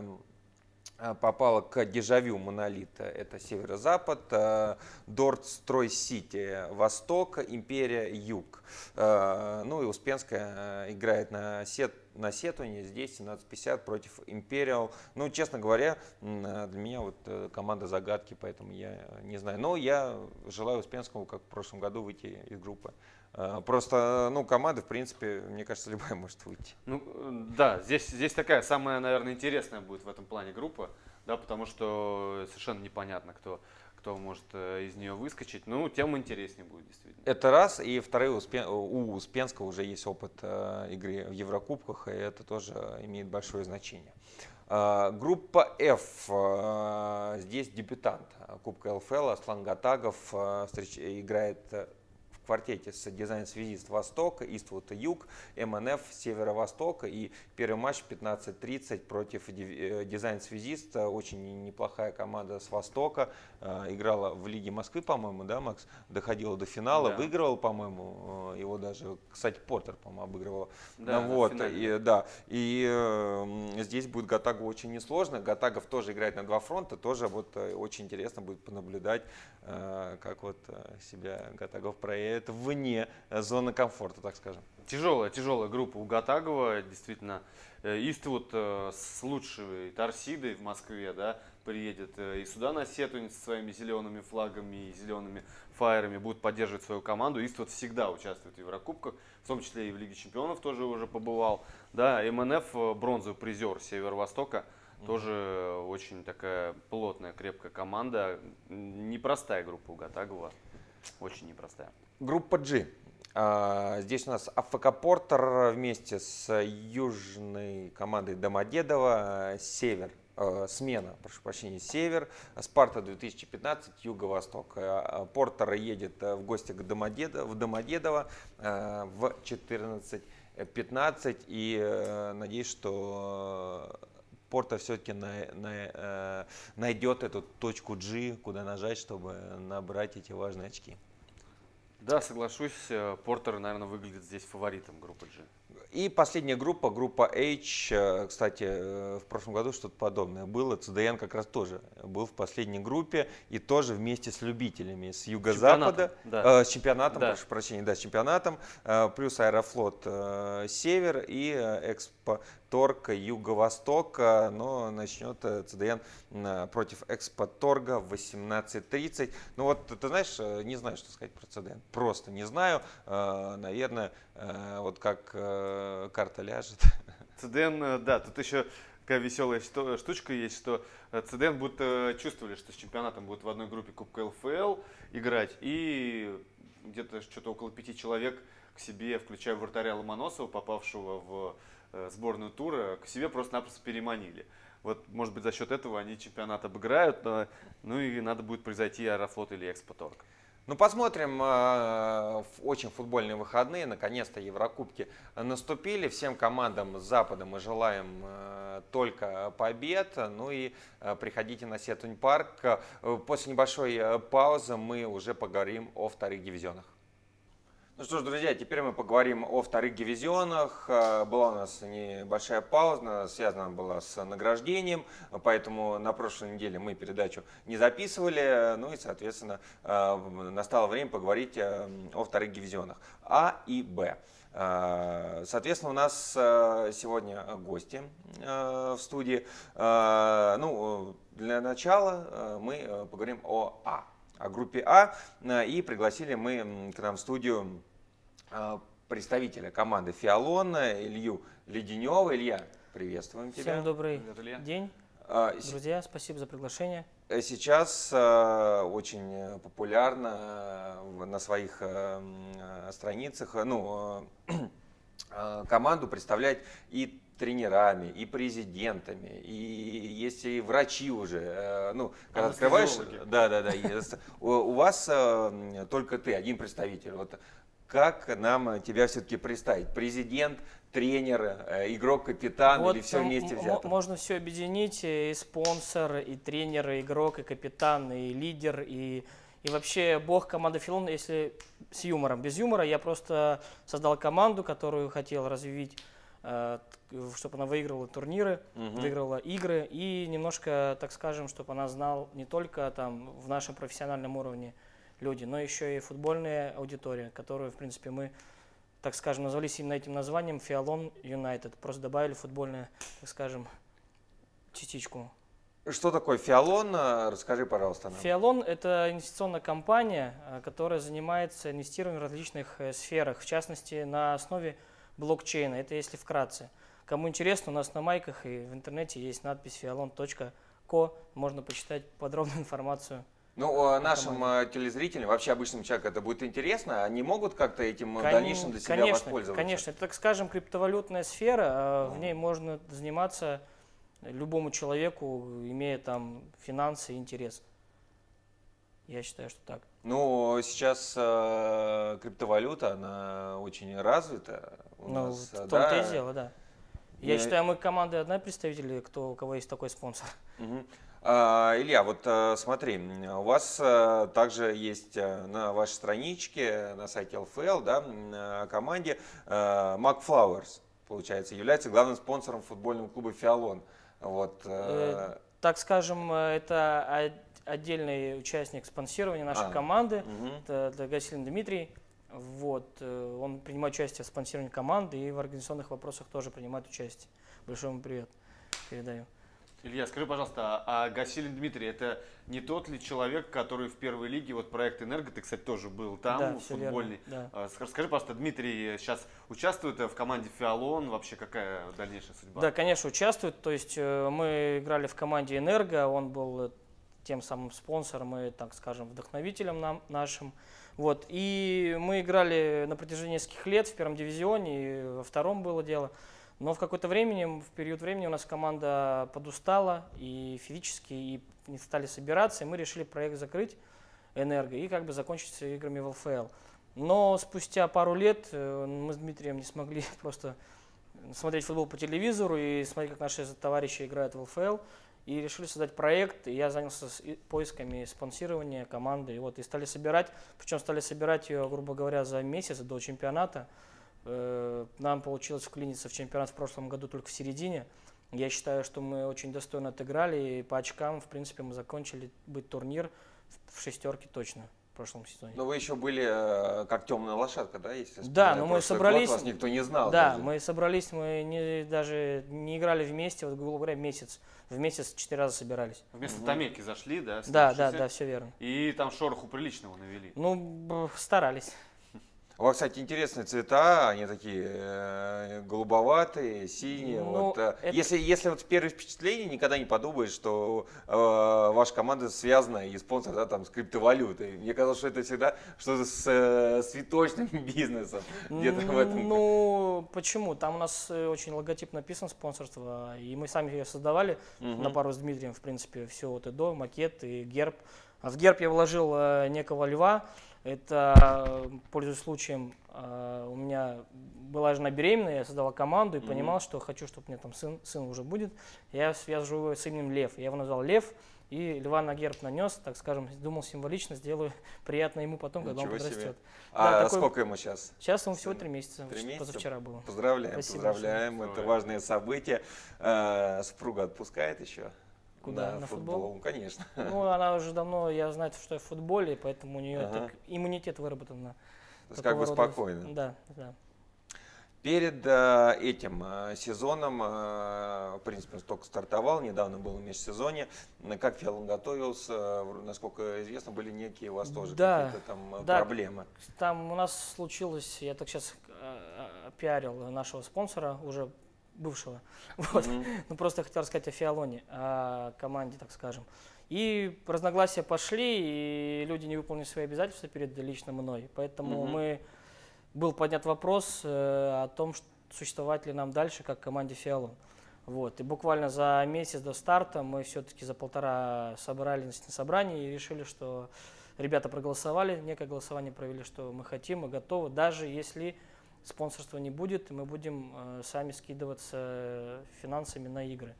попала к Дежавю Монолит, это северо-запад, Дорт Строй Сити восток, Империя юг. Ну и Успенская играет на сет на Сетуне, здесь семнадцать пятьдесят против Империал. Ну, честно говоря, для меня вот команда загадки, поэтому я не знаю. Но я желаю Успенскому, как в прошлом году, выйти из группы. Просто, ну, команда, в принципе, мне кажется, любая может выйти. Ну, да, здесь, здесь такая самая, наверное, интересная будет в этом плане группа, да, потому что совершенно непонятно, кто, кто может из нее выскочить. Ну, тем интереснее будет, действительно. Это раз. И второй, у Успенского уже есть опыт игры в Еврокубках, и это тоже имеет большое значение. Группа F. Здесь дебютант Кубка эл эф эл Аслан Гатагов играет в квартете с дизайн-связист Восток, Иствуд Юг, эм эн эф Северо-Восток. И первый матч в пятнадцать тридцать против дизайн-связист. Очень неплохая команда с Востока. Играла в Лиге Москвы, по-моему, да, Макс? Доходила до финала, да. Выигрывала, по-моему, его даже, кстати, Портер, по-моему, обыгрывала. Да, вот, и, да. И э, здесь будет Гатагу очень несложно. Гатагов тоже играет на два фронта. Тоже вот очень интересно будет понаблюдать, э, как вот себя Гатагов проявит вне зоны комфорта, так скажем. Тяжелая, тяжелая группа у Гатагова, действительно. Иствуд с лучшей торсидой в Москве, да, приедет и сюда на Сетунь со своими зелеными флагами и зелеными фаерами, будет поддерживать свою команду. Иствуд всегда участвует в Еврокубках, в том числе и в Лиге Чемпионов тоже уже побывал. Да, эм эн эф бронзовый призер Северо-Востока. Тоже очень такая плотная, крепкая команда. Непростая группа у Гатагова, очень непростая. Группа G. Здесь у нас АФК Портер вместе с южной командой Домодедово, Север, смена, прошу прощения, Север, Спарта две тысячи пятнадцать, Юго-Восток. Портер едет в гости к Домодедово, в Домодедово в четырнадцать пятнадцать, и надеюсь, что Портер все-таки на, на, найдет эту точку G, куда нажать, чтобы набрать эти важные очки. Да, соглашусь, Портер, наверное, выглядит здесь фаворитом группы G. И последняя группа, группа H. Кстати, в прошлом году что-то подобное было. ЦДН как раз тоже был в последней группе и тоже вместе с любителями с юго-запада, да. э, с чемпионатом, да. прошу прощения, да, с чемпионатом, э, плюс Аэрофлот э, Север и Экспоторг Юго-Восток. Но начнет ЦДН э, против Экспоторга в восемнадцать тридцать. Ну вот, ты знаешь, не знаю, что сказать про ЦДН. Просто не знаю. Э, наверное, э, вот как э, карта ляжет. ЦДН, да, тут еще такая веселая штучка есть, что ЦДН будут чувствовали, что с чемпионатом будут в одной группе Кубка эл эф эл играть, и где-то что-то около пяти человек к себе, включая вратаря Ломоносова, попавшего в сборную тура, к себе просто-напросто переманили. Вот, может быть, за счет этого они чемпионат обыграют, но, ну и надо будет произойти Аэрофлот или Экспоторг. Ну, посмотрим. Очень футбольные выходные. Наконец-то Еврокубки наступили. Всем командам с Запада мы желаем только побед. Ну и приходите на Сетунь парк. После небольшой паузы мы уже поговорим о вторых дивизионах. Ну что ж, друзья, теперь мы поговорим о вторых дивизионах. Была у нас небольшая пауза, связана была с награждением, поэтому на прошлой неделе мы передачу не записывали. Ну и, соответственно, настало время поговорить о вторых дивизионах А и Б. Соответственно, у нас сегодня гости в студии. Ну, для начала мы поговорим о А. О группе А, и пригласили мы к нам в студию представителя команды Фиолон Илью Леденева. Илья, приветствуем тебя. Всем добрый Привет, день. А, с- Друзья, спасибо за приглашение. э, Сейчас э, очень популярно э, в- на своих э, м, э, страницах, э, ну, э, э, команду представлять и тренерами, и президентами, и есть и врачи уже. э, Ну, когда открываешь, Анестезиологи. да, да, да. есть. У, у вас э, м, только ты, один представитель. Вот как нам тебя все-таки представить? Президент, тренер, э, игрок, капитан Вот или все м- вместе м- взято? можно все объединить, и спонсор, и тренер, и игрок, и капитан, и лидер, и, и вообще бог команды Филон, если с юмором. Без юмора я просто создал команду, которую хотел развить, чтобы она выигрывала турниры, Мгм. выигрывала игры, и немножко, так скажем, чтобы она знала не только там в нашем профессиональном уровне люди, но еще и футбольная аудитория, которую, в принципе, мы, так скажем, назвались именно этим названием Фиолон Юнайтед. Просто добавили футбольную, так скажем, частичку. Что такое Фиолон? Э, Расскажи, пожалуйста, нам. Фиолон – это инвестиционная компания, э, которая занимается инвестированием в различных э, сферах, в частности, на основе блокчейна. Это если вкратце. Кому интересно, у нас на майках и в интернете есть надпись фиолон точка ко, можно почитать подробную информацию. Ну, а нашим э, телезрителям, вообще обычным человеку это будет интересно, они могут как-то этим в Кон- дальнейшем для себя конечно, воспользоваться? Конечно, это, так скажем, криптовалютная сфера, а в ней можно заниматься любому человеку, имея там финансы и интерес. Я считаю, что так. Ну, сейчас э, криптовалюта, она очень развита у Ну, нас, в том-то да. и дело, да. Я И- считаю, мы команда одна представители, кто, у кого есть такой спонсор. Мгм. А, Илья, вот э, смотри, м, у вас э, также есть э, на вашей страничке, на сайте эл эф эл, да, м, э, команде э, McFlowers, получается, является главным спонсором футбольного клуба Фиолон. Вот, э, Э, Так скажем, э, это о- отдельный участник спонсирования нашей А, команды. мгм. Это Драгосилин Дмитрий. Вот, э, он принимает участие в спонсировании команды и в организационных вопросах тоже принимает участие. Большой ему привет передаю. Илья, скажи, пожалуйста, а Гасилин Дмитрий, это не тот ли человек, который в первой лиге, вот проект «Энерго», ты, кстати, тоже был там, Да, всё верно, футбольный. да. А, ск- Скажи, пожалуйста, Дмитрий сейчас участвует в команде «Фиолон», вообще какая дальнейшая судьба? Да, конечно, участвует. То есть э, мы играли в команде «Энерго», он был э, тем самым спонсором и, так скажем, вдохновителем нам, нашим. Вот. И мы играли на протяжении нескольких лет в первом дивизионе, и во втором было дело. Но в какое-то времени, в период времени у нас команда подустала и физически, и не стали собираться, и мы решили проект закрыть, «Энерго», и как бы закончить с играми в эл эф эл. Но спустя пару лет э, мы с Дмитрием не смогли просто смотреть футбол по телевизору и смотреть, как наши товарищи играют в эл эф эл, и решили создать проект, и я занялся с- и поисками спонсирования команды, и вот, и стали собирать, причем стали собирать ее, грубо говоря, за месяц до чемпионата. Э, Нам получилось вклиниться в чемпионат в прошлом году только в середине. Я считаю, что мы очень достойно отыграли, и по очкам, в принципе, мы закончили быть турнир в- в шестерке точно в прошлом сезоне. Но вы еще были э, как темная лошадка, да, если Да, вспоминать но мы прошлый собрались- год, вас никто не знал. Да, даже. мы собрались, мы не, даже не играли вместе, вот, грубо говоря, месяц. В месяц четыре раза собирались. Вместо Мгм. Томеки зашли, да? Да, да, снявшиеся, да, все верно. И там шороху приличного навели. Ну, б- старались. У вас, кстати, интересные цвета, они такие э, голубоватые, синие. Ну, вот, э, это- если, если вот в первое впечатление никогда не подумаешь, что э, ваша команда связана и спонсор, да, там, с криптовалютой. Мне казалось, что это всегда что-то с э, цветочным бизнесом. Где-то в этом. Ну, почему? Там у нас э, очень логотип написан, спонсорство, и мы сами ее создавали Мгм. на пару с Дмитрием, в принципе, все вот и до, макет и герб. А в герб я вложил э, некого льва. Это, э, пользуясь случаем, э, у меня была жена беременная, я создала команду и Мгм. понимал, что хочу, чтобы у меня там сын, сын уже будет. Я свяжу его с именем Лев. Я его назвал Лев, и льва на герб нанес, так скажем, думал символично, сделаю приятно ему потом, когда он Ничего себе. подрастет. А Да, такой- сколько ему сейчас? Сейчас ему всего три месяца, Три месяца? позавчера было. Поздравляем, Спасибо поздравляем. большое. Это важное событие. Э, супруга отпускает еще? Куда? На футбол? Ну, конечно. Ну, она уже давно, я знаю, что я в футболе, поэтому у нее Ага. так иммунитет выработан на То есть как бы такого рода- спокойно. Да, да. Перед э, этим э, сезоном, э, в принципе, он только стартовал, недавно был в межсезонье. Э, Как Фиолон готовился, э, насколько известно, были некие у вас тоже Да, какие-то там э, да. проблемы. Там у нас случилось, я так сейчас пиарил нашего спонсора, уже бывшего. Вот. Мгм. Ну, просто хотел рассказать о Фиалоне, о команде, так скажем. И разногласия пошли, и люди не выполнили свои обязательства перед лично мной. Поэтому Мгм. мы, был поднят вопрос э, о том, что существовать ли нам дальше как команде Фиалон. Вот. И буквально за месяц до старта мы все-таки за полтора собрались на собрании и решили, что ребята проголосовали, некое голосование провели, что мы хотим, мы готовы, даже если спонсорства не будет, и мы будем э, сами скидываться финансами на игры.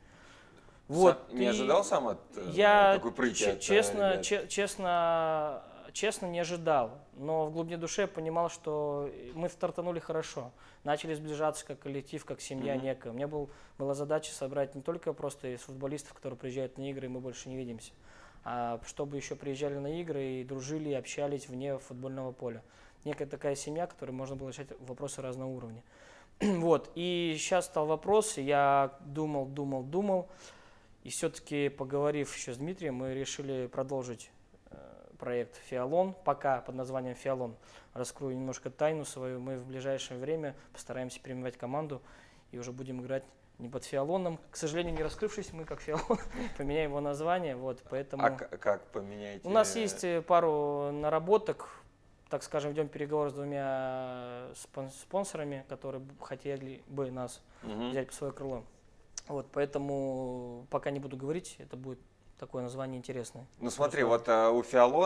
Вот. Сам- не и ожидал сам от э, Я такой прыти че- от, э, честно, ребят? че- честно, честно не ожидал, но в глубине души я понимал, что мы стартанули хорошо, начали сближаться как коллектив, как семья Мгм. некая. У меня был, была задача собрать не только просто из футболистов, которые приезжают на игры, и мы больше не видимся, а чтобы еще приезжали на игры и дружили, и общались вне футбольного поля. Некая такая семья, которой можно было решать вопросы разного уровня. Вот, и сейчас стал вопрос, и я думал, думал, думал, и все-таки, поговорив еще с Дмитрием, мы решили продолжить э, проект «Фиалон», пока под названием «Фиалон». Раскрою немножко тайну свою, мы в ближайшее время постараемся переименовать команду и уже будем играть не под «Фиалоном». К сожалению, не раскрывшись, мы как «Фиалон» поменяем его название, вот, поэтому... А к- как поменяете? У нас есть э, пару наработок, так скажем, ведем переговоры с двумя спон- спонсорами, которые б- хотели бы нас Мгм. взять под свое крыло. Вот, поэтому пока не буду говорить, это будет такое название интересное. Ну смотри, Просто- вот э, у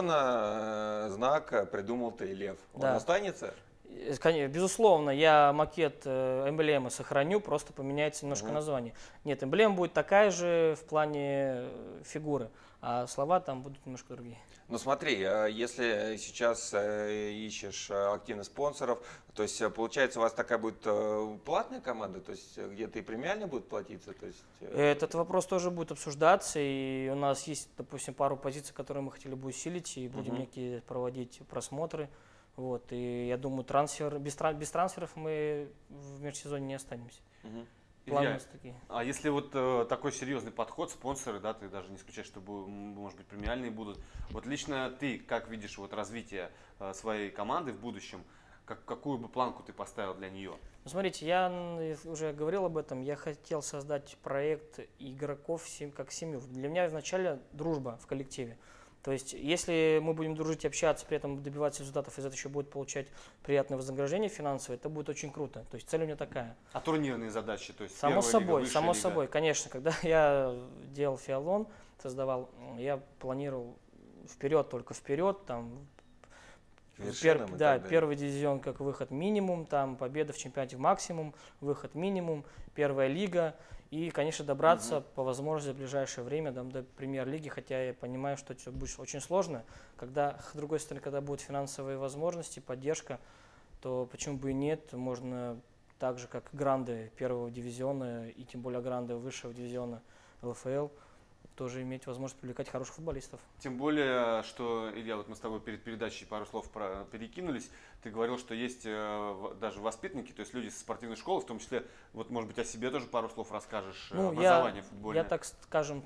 Фиалона э, знак э, придумал ты лев. Он Да. останется? Э, коне- Безусловно, я макет э, эмблемы сохраню, просто поменяется немножко Мгм. название. Нет, эмблема будет такая же в плане э, фигуры, а слова там будут немножко другие. Ну смотри, э, если сейчас э, ищешь э, активных спонсоров, то есть э, получается у вас такая будет э, платная команда, то есть э, где-то и премиально будет платиться? То есть, э, Этот вопрос тоже будет обсуждаться, и у нас есть, допустим, пару позиций, которые мы хотели бы усилить, и будем Мгм. некие проводить просмотры. Вот, и я думаю, трансфер, без, тран- без трансферов мы в межсезонье не останемся. мгм. Планы у Илья, нас такие. а если вот э, такой серьезный подход, спонсоры, да, ты даже не исключаешь, что, бу- м, может быть, премиальные будут. Вот лично ты как видишь вот развитие э, своей команды в будущем? Как, какую бы планку ты поставил для нее? Ну, смотрите, я н- уже говорил об этом, я хотел создать проект игроков сем- как семью. Для меня вначале дружба в коллективе. То есть, если мы будем дружить и общаться, при этом добиваться результатов, и за это еще будет получать приятное вознаграждение финансовое, это будет очень круто. То есть, цель у меня такая. А турнирные задачи? То есть Само первая лига, собой, высшая само лига? собой, конечно. Когда я делал Фиалон, создавал, я планировал вперед, только вперед, там, К пер- вершинам и да, так далее. первый дивизион как выход минимум, там победа в чемпионате максимум, выход минимум, первая лига. И, конечно, добраться Мгм. по возможности в ближайшее время там, до премьер-лиги, хотя я понимаю, что это будет очень сложно. Когда, с другой стороны, когда будут финансовые возможности, поддержка, то почему бы и нет, можно так же, как гранды первого дивизиона и тем более гранды высшего дивизиона эл эф эл, тоже иметь возможность привлекать хороших футболистов. Тем более, что, Илья, вот мы с тобой перед передачей пару слов про, перекинулись. Ты говорил, что есть э, в- даже воспитанники, то есть люди со спортивной школы, в том числе, вот, может быть, о себе тоже пару слов расскажешь, э, Ну, образование я, футбольное. я, так скажем,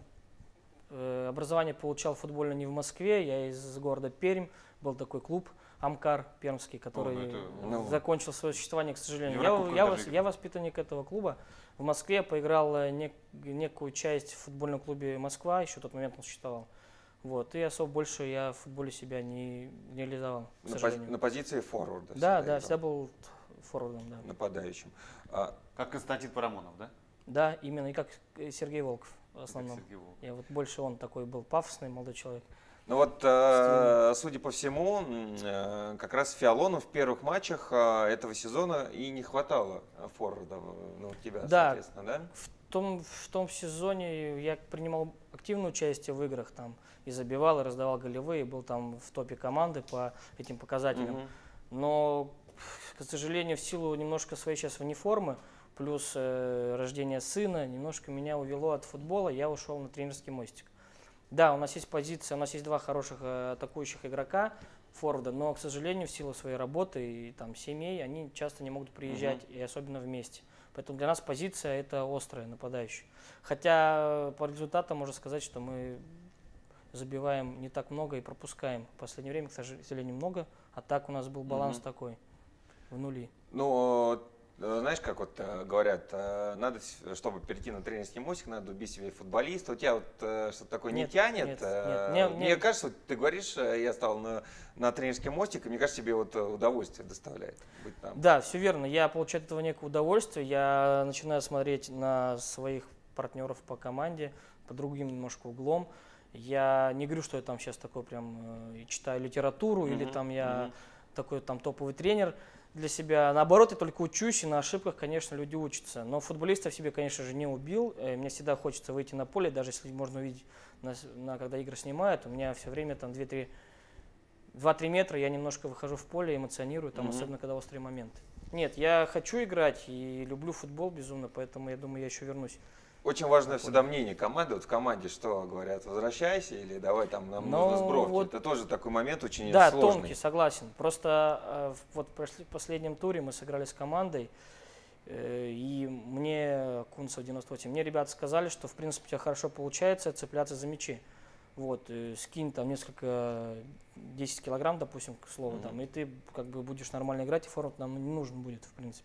э, образование получал футбольно не в Москве, я из города Пермь, был такой клуб Амкар пермский, который ну это, ну, закончил свое существование, к сожалению. Я, Еврокубок я, даже вос- играл. я воспитанник этого клуба. В Москве поиграл э, нек- некую часть в футбольном клубе «Москва», еще в тот момент он существовал. Вот, и особо больше я в футболе себя не, не реализовал, к На, пози- сожалению. на позиции форварда. Да, да, играл, всегда был форвардом, да. нападающим. А, Как Константин Парамонов, да? Да, именно, и как э, Сергей Волков в Как основном. Сергей Волков. Я вот больше он такой был пафосный молодой человек. Ну вот, э, судя по всему, м, э, как раз Фиалону в первых матчах э, этого сезона и не хватало э, форварда, э, ну, тебя, Да. соответственно, да? В том, в том сезоне я принимал активное участие в играх, там, и забивал, и раздавал голевые, был там в топе команды по этим показателям. Мгм. Но, к сожалению, в силу немножко своей сейчас униформы, плюс э, рождение сына, немножко меня увело от футбола, я ушел на тренерский мостик. Да, у нас есть позиция, у нас есть два хороших э, атакующих игрока, форварда, но, к сожалению, в силу своей работы и там семей, они часто не могут приезжать, и особенно вместе. Поэтому для нас позиция это острая, нападающая. Хотя э, по результатам можно сказать, что мы забиваем не так много и пропускаем. В последнее время, к сожалению, много, а так у нас был баланс Мгм. такой, в нули. Ну, э, знаешь, как вот э, говорят, э, надо, с- чтобы перейти на тренерский мостик, надо убить себе футболиста. У тебя вот э, что-то такое не Нет, тянет? нет, э, нет. Мне- Мне мне- кажется, вот ты говоришь, э, я стал на, на тренерский мостик, и мне кажется, тебе вот э, удовольствие доставляет быть там. Да, все верно. Я получаю от этого некое удовольствие. Я начинаю смотреть на своих партнеров по команде по другим немножко углом. Я не говорю, что я там сейчас такой прям э, читаю литературу или Мгм, там я мгм. такой там топовый тренер для себя. Наоборот, я только учусь, и на ошибках, конечно, люди учатся. Но футболиста в себе, конечно же, не убил. Э, Мне всегда хочется выйти на поле, даже если можно увидеть, на, с- на- когда игры снимают, у меня все время там две-три два-три метра, я немножко выхожу в поле, эмоционирую, там, Мгм. особенно когда острые моменты. Нет, я хочу играть и люблю футбол безумно, поэтому я думаю, я еще вернусь. Очень важно всегда мнение команды. Вот в команде что говорят, возвращайся или давай там нам Ну, нужно с бровки. вот- Это тоже такой момент очень Да, сложный. тонкий, согласен. Просто э, в- вот в прошли- последнем туре мы сыграли с командой, э, и мне, Кунцев девяносто восемь, мне ребята сказали, что в принципе у тебя хорошо получается цепляться за мячи. Вот, э, скинь там несколько, десять килограмм, допустим, к слову, Мгм. там, и ты как бы будешь нормально играть, и форвард нам не нужен будет, в принципе.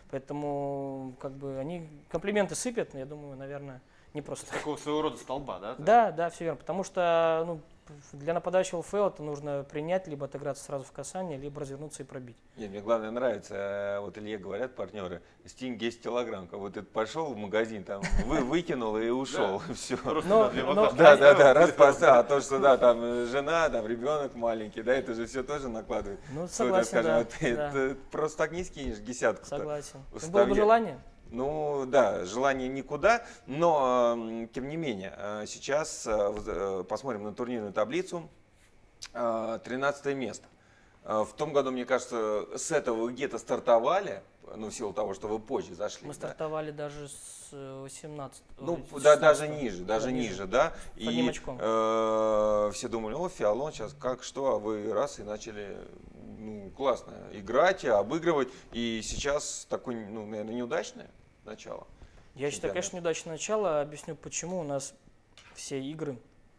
Поэтому как бы они комплименты сыпят, но я думаю, наверное, не просто так. Такого своего рода столба, да? ты? Да, да, все верно. Потому что ну, для нападающего ФЛ это нужно принять, либо отыграться сразу в касание, либо развернуться и пробить. Не, мне главное нравится, э, вот Илье говорят партнеры, стинг десять килограмм, как вот ты пошел в магазин, там, вы выкинул и ушел, все. Просто Но- на две но- макушки. Да, да, да, раз поса, а то, что да, там э, жена, там ребенок маленький, да, это же все тоже накладывает. Ну, свой, согласен, так скажем, да, а ты, да. ты просто так не скинешь десятку. Согласен. Ну, Уставе- было бы желание. Ну да, желание никуда, но м, тем не менее, э, сейчас э, воз- э, посмотрим на турнирную таблицу. Э, тринадцатое место. Э, В том году, мне кажется, с этого вы где-то стартовали, ну, в силу того, что вы позже зашли. Мы да. стартовали даже с восемнадцатого. Ну, да, даже ниже, даже Да, ниже, да. одним И очком. э, все думали, о, Фиалон сейчас как, что, а вы раз и начали, ну, классно играть, обыгрывать. И сейчас такое, ну, наверное, неудачное начало. Я считаю, чемпионата. конечно, неудачное начало. Объясню, почему у нас все игры,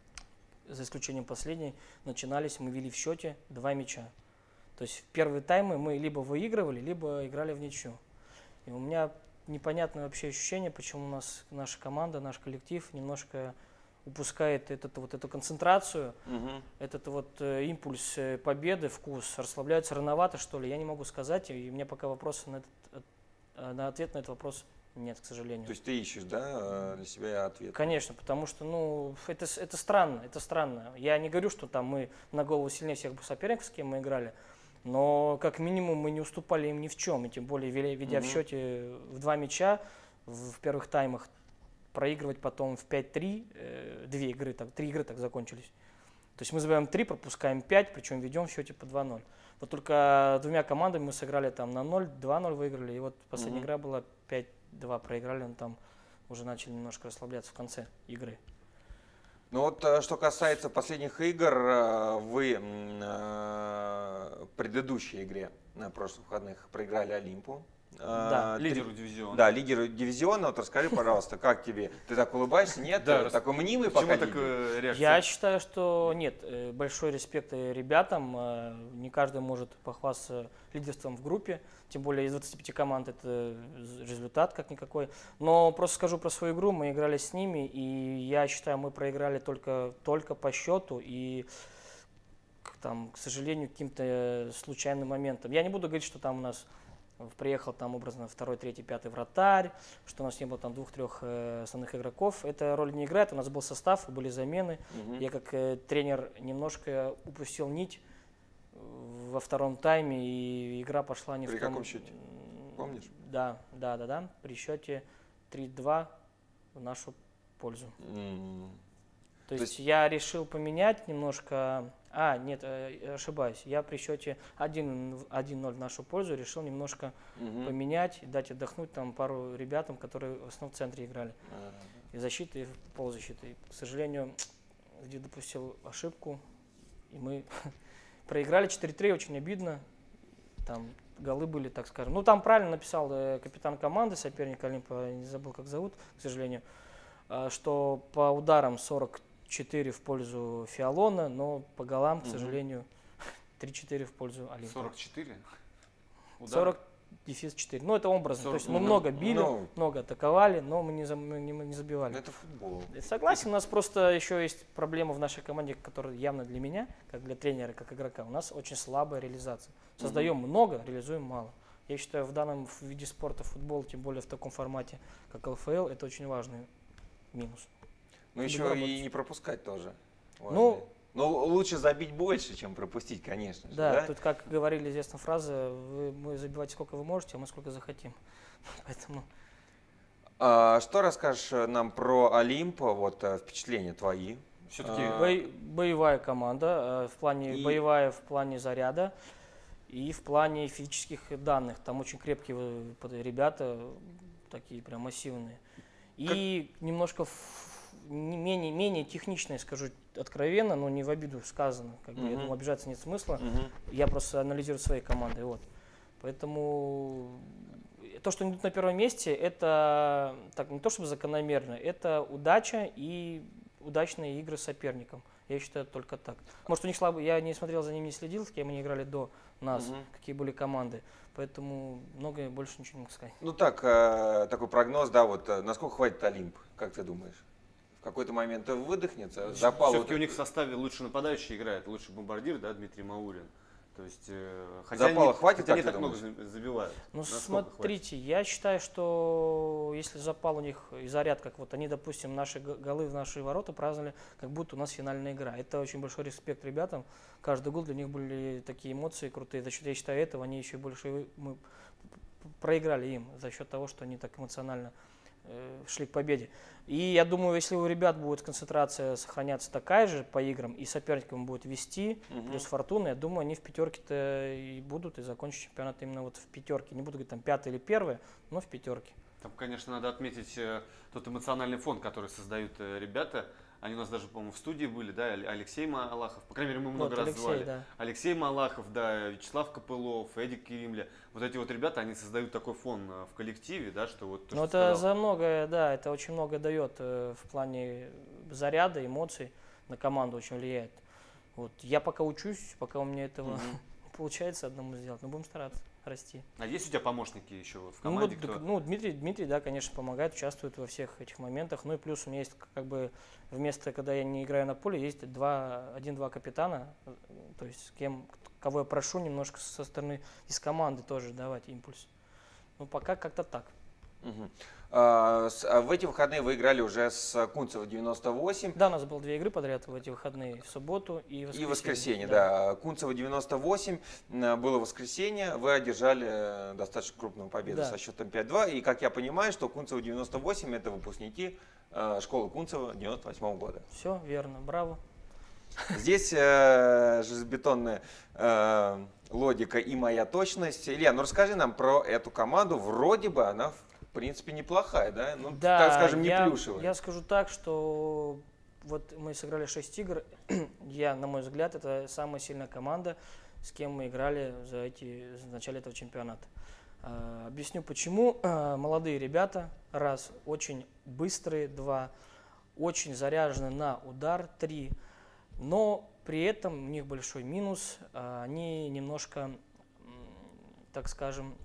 за исключением последней, начинались, мы вели в счете два мяча. То есть в первые таймы мы либо выигрывали, либо играли в ничью. И у меня непонятное вообще ощущение, почему у нас наша команда, наш коллектив немножко упускает этот, вот эту концентрацию, Мгм. этот вот э, импульс э, победы, вкус. Расслабляются рановато, что ли, я не могу сказать. И у меня пока вопроса на, этот, э, на ответ на этот вопрос нет, к сожалению. То есть ты ищешь, да, э, для себя ответ? Конечно, потому что, ну, это, с- это странно, это странно. Я не говорю, что там мы на голову сильнее всех соперников, с кем мы играли, но как минимум мы не уступали им ни в чем, и тем более ведя, ведя в Мгм. счете в два мяча в, в первых таймах, проигрывать потом в пять-три, э, две игры, так, три игры так закончились. То есть мы забиваем три, пропускаем пять, причем ведем в счете по два ноль. Вот только двумя командами мы сыграли там на ноль, два ноль выиграли, и вот последняя Мгм. игра была пять-два проиграли, но там уже начали немножко расслабляться в конце игры. Ну вот, э, что касается последних игр, э, вы м, э, в предыдущей игре на прошлых выходных проиграли Олимпу. Да, Э, Лидеру три- дивизиона. Да, лидеру дивизиона. Вот расскажи, пожалуйста, как тебе? Ты так улыбаешься? Нет? Да, Э, рас- Такой мнимый Почему пока лидер? такая реакция? Я считаю, что нет, э, большой респект э, ребятам, э, не каждый может похвастаться лидерством в группе, тем более из двадцати пяти команд это результат как никакой. Но просто скажу про свою игру, мы играли с ними, и я считаю, мы проиграли только, только по счету и к- там, к сожалению, каким-то случайным моментом. Я не буду говорить, что там у нас приехал там образно второй, третий, пятый вратарь, что у нас не было там двух-трех э, основных игроков. Это роль не играет, у нас был состав, были замены. Мгм. Я как э, тренер немножко упустил нить э, во втором тайме, и игра пошла не При в том... каком счете? М, Помнишь? Да, да, да, да. При счете три-два в нашу пользу. М. То То есть я решил поменять немножко... А, нет, э, ошибаюсь. Я при счете один ноль в нашу пользу решил немножко Мгм. поменять, и дать отдохнуть там пару ребятам, которые в основном в центре играли. А, И защиты, и полузащиты. И, к сожалению, где допустил ошибку, и мы проиграли четыре-три, очень обидно. Там голы были, так скажем. Ну, там правильно написал э, капитан команды, соперник Олимпа, не забыл, как зовут, к сожалению, а, что по ударам сорок четыре в пользу Фиалона, но по голам, к Мгм. сожалению, три-четыре в пользу Олимпа. сорок четыре? Удар? сорок, дефис четыре. Ну, это образно. То есть мы Ну, много били, ну. много атаковали, но мы не, за- мы не, мы не забивали. Это футбол. Согласен, у нас просто еще есть проблема в нашей команде, которая явно для меня, как для тренера, как игрока. У нас очень слабая реализация. Создаем много, реализуем мало. Я считаю, в данном виде спорта футбол, тем более в таком формате, как эл эф эл, это очень важный минус. Ну еще Добро и работать. не пропускать тоже. Ну, важно. Но лучше забить больше, чем пропустить, конечно же. Да, Да, тут, как говорили, известная фраза, вы, мы забивать сколько вы можете, а мы сколько захотим. Поэтому А, что расскажешь нам про Олимп, вот э, впечатления твои? Все-таки А, бой- боевая команда, э, в плане И- боевая в плане заряда и в плане физических данных. Там очень крепкие э, под- ребята, такие прям массивные. И немножко ф- не- менее, менее техничные, скажу откровенно, но не в обиду сказано. Как бы, я Мгм. думаю, обижаться нет смысла. мгм. Я просто анализирую своей командой. Вот. Поэтому то, что они идут на первом месте, это так, не то чтобы закономерно, это удача и удачные игры с соперником. Я считаю, только так. Может, у них слабо, я не смотрел за ними, не следил, с кем они играли до нас, Мгм. какие были команды. Поэтому многое больше ничего не могу сказать. Ну так, э, такой прогноз, да, вот э, насколько хватит Олимп, как ты думаешь? В какой-то момент выдохнется, запал. все-таки вот- у них в составе лучше нападающий играет, лучше бомбардир, да, Дмитрий Маулин. То есть, э, хотя Запала они, хватит, хотя как они ты так много думаешь? за- забивают. Ну, Насколько смотрите, я считаю, что если запал у них и заряд, как вот они, допустим, наши г- голы в наши ворота праздновали, как будто у нас финальная игра. Это очень большой респект ребятам. Каждый гол для них были такие эмоции крутые. За счет, я считаю, этого они еще больше и мы проиграли им за счет того, что они так эмоционально э, шли к победе. И я думаю, если у ребят будет концентрация сохраняться такая же по играм, и соперникам будет вести, Мгм. плюс Фортуна, я думаю, они в пятерке-то и будут, и закончат чемпионат именно вот в пятерке. Не буду говорить там пятый или первый, но в пятерке. Там, конечно, надо отметить э, тот эмоциональный фон, который создают э, ребята. Они у нас даже, по-моему, в студии были, да, Аль- Алексей Малахов. По крайней мере, мы много Вот, раз Алексей, звали. да. Алексей Малахов, да, Вячеслав Копылов, Эдик Киримля. Вот эти вот ребята, они создают такой фон э, в коллективе, да, что вот то, Ну, что это сказал. за многое, да, это очень много дает э, в плане заряда, эмоций на команду очень влияет. Вот. Я пока учусь, пока у меня этого Мгм. получается одному сделать, но будем стараться расти. А есть у тебя помощники еще вот в Ну, команде? вот, кто? так, ну, Дмитрий, Дмитрий, да, конечно, помогает, участвует во всех этих моментах. Ну и плюс у меня есть как бы вместо, когда я не играю на поле, есть два, один-два капитана, э, то есть с кем, кого я прошу немножко со стороны из команды тоже давать импульс. Ну, пока как-то так. Мгм. А, с- а в эти выходные вы играли уже с Кунцево девяносто восемь. Да, у нас было две игры подряд в эти выходные, в субботу и воскресенье. И воскресенье, да. Кунцево девяносто восемь, м, было воскресенье, вы одержали э, достаточно крупную победу Да. со счетом пять-два. И как я понимаю, что Кунцево девяносто восемь это выпускники э, школы Кунцево девяносто восьмого года. Все, верно, браво. Здесь э, железобетонная э, логика и моя точность. Илья, ну расскажи нам про эту команду. Вроде бы она в принципе неплохая, да? Ну, Да, так скажем, не я, плюшевая. я скажу так, что вот мы сыграли шесть игр. Я, на мой взгляд, это самая сильная команда, с кем мы играли за эти, в начале этого чемпионата. А, Объясню почему. А, Молодые ребята, раз, очень быстрые, два, очень заряжены на удар, три, но при этом у них большой минус, а, они немножко, м, так скажем,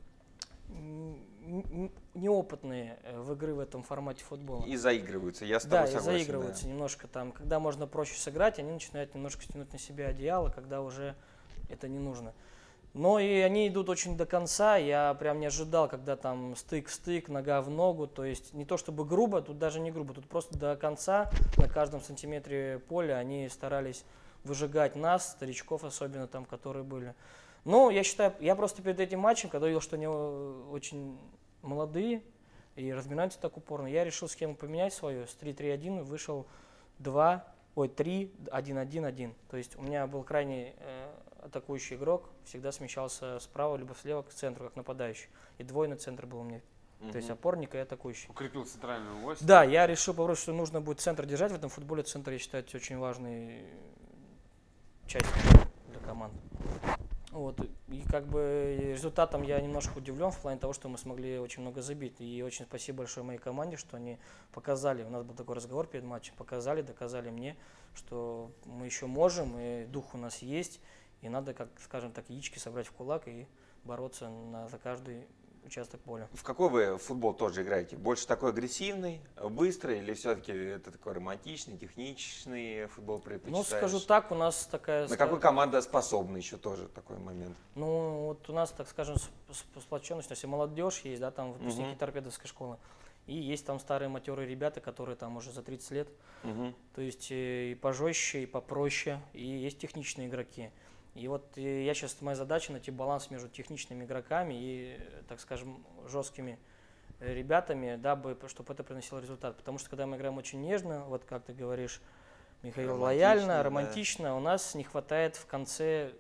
н- н- неопытные э, в игры в этом формате футбола. И заигрываются, я с Да, тобой и согласен. заигрываются немножко там. Когда можно проще сыграть, они начинают немножко стянуть на себя одеяло, когда уже это не нужно. Но и они идут очень до конца. Я прям не ожидал, когда там стык в стык, нога в ногу. То есть не то чтобы грубо, тут даже не грубо, тут просто до конца на каждом сантиметре поля они старались выжигать нас, старичков особенно там, которые были. Ну, я считаю, я просто перед этим матчем, когда увидел, что они э, очень молодые и разминаются так упорно, я решил схему поменять свою. С три-три-один вышел два, ой, три один один один. То есть у меня был крайний э, атакующий игрок, всегда смещался справа либо слева к центру, как нападающий. И двойной центр был у меня. То есть Мгм. опорник и атакующий. Укрепил центральную ось. Да, я решил попробовать, что нужно будет центр держать. В этом футболе центр, я считаю, это очень важный часть для команд. Вот. И как бы результатом я немножко удивлен в плане того, что мы смогли очень много забить. И очень спасибо большое моей команде, что они показали, у нас был такой разговор перед матчем, показали, доказали мне, что мы еще можем, и дух у нас есть, и надо, как, скажем так, яички собрать в кулак и бороться на, за каждый участок поля. В какой вы футбол тоже играете? Больше такой агрессивный, быстрый, или все-таки это такой романтичный, техничный футбол предпочитаешь? Ну, скажу так, у нас такая... На какой команда способна еще тоже такой момент? Ну, вот у нас, так скажем, сплоченность, если молодежь есть, да, там выпускники Мгм. торпедовской школы, и есть там старые матерые ребята, которые там уже за тридцать лет, Мгм. то есть э, и пожестче, и попроще, и есть техничные игроки. И вот э, я сейчас, моя задача найти баланс между техничными игроками и, э, так скажем, жесткими э, ребятами, дабы, чтобы это приносило результат. Потому что когда мы играем очень нежно, вот как ты говоришь, Михаил, Романтично, лояльно, да. романтично, у нас не хватает в конце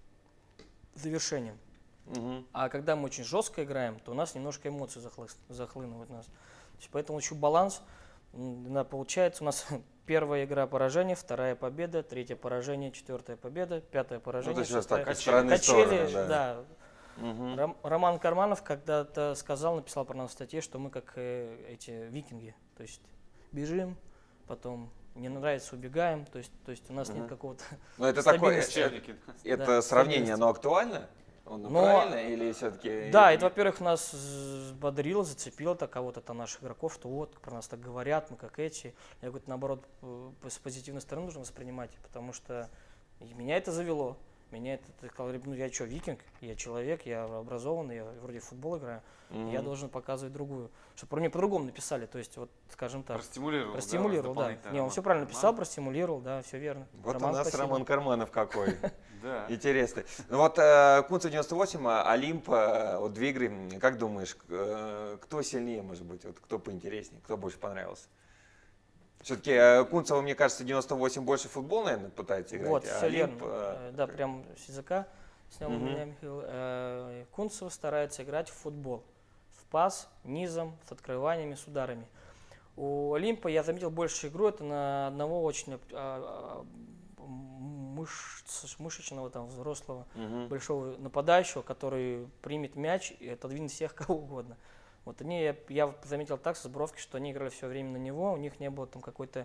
завершения. Мгм. А когда мы очень жестко играем, то у нас немножко эмоции захлы- захлынывают нас. То есть поэтому ищу баланс. М, да, получается у нас первая игра поражение, вторая победа, третье поражение, четвертая победа, пятое Ну, поражение. то есть у вас шестая- так, качели. странные Качели, стороны, да. да. Мгм. Ром- Роман Карманов когда-то сказал, написал про нас в статье, что мы как э, эти викинги. То есть бежим, потом не нравится, убегаем. То есть, то есть у нас Мгм. нет какого-то... Но это такое, Стабильность. э, Учебники. это Да, сравнение, стабильность. оно актуально? Оно Но- правильно или все-таки? Да, это, во-первых, нас взбодрило, зацепило так кого-то там наших игроков, что вот, про нас так говорят, мы как эти. Я говорю, наоборот, э, с позитивной стороны нужно воспринимать, потому что и меня это завело. Меня это, ты сказал, ну я что, викинг, я человек, я образованный, я вроде в футбол играю, я должен показывать другую. Чтобы про меня по-другому написали, то есть, вот, скажем так. Простимулировал, Простимулировал, да. да. дополнительно Не, он Роман все правильно написал, Карманов. простимулировал, да, все верно. Вот Роман, у нас спасибо. Роман Карманов какой. Да. Интересный. Ну вот э, Кунцево девяносто восемь, а Олимп, э, вот две игры. М, Как думаешь, к- э, кто сильнее, может быть, вот кто поинтереснее, кто больше понравился? Все-таки э, Кунцево, мне кажется, девяносто восемь больше футбол, наверное, пытается играть. Вот, а все Олимп, верно. э, Э, Да, прям с языка снял у Мгм. меня Михаил. Э, Кунцево старается играть в футбол. В пас, низом, с открываниями, с ударами. У Олимпа я заметил больше игру, это на одного очень а, а, мышц- мышечного, там, взрослого, мгм. большого нападающего, который примет мяч и отодвинет всех кого угодно. Вот они, я, я заметил так со Збровки, что они играли все время на него, у них не было там какой-то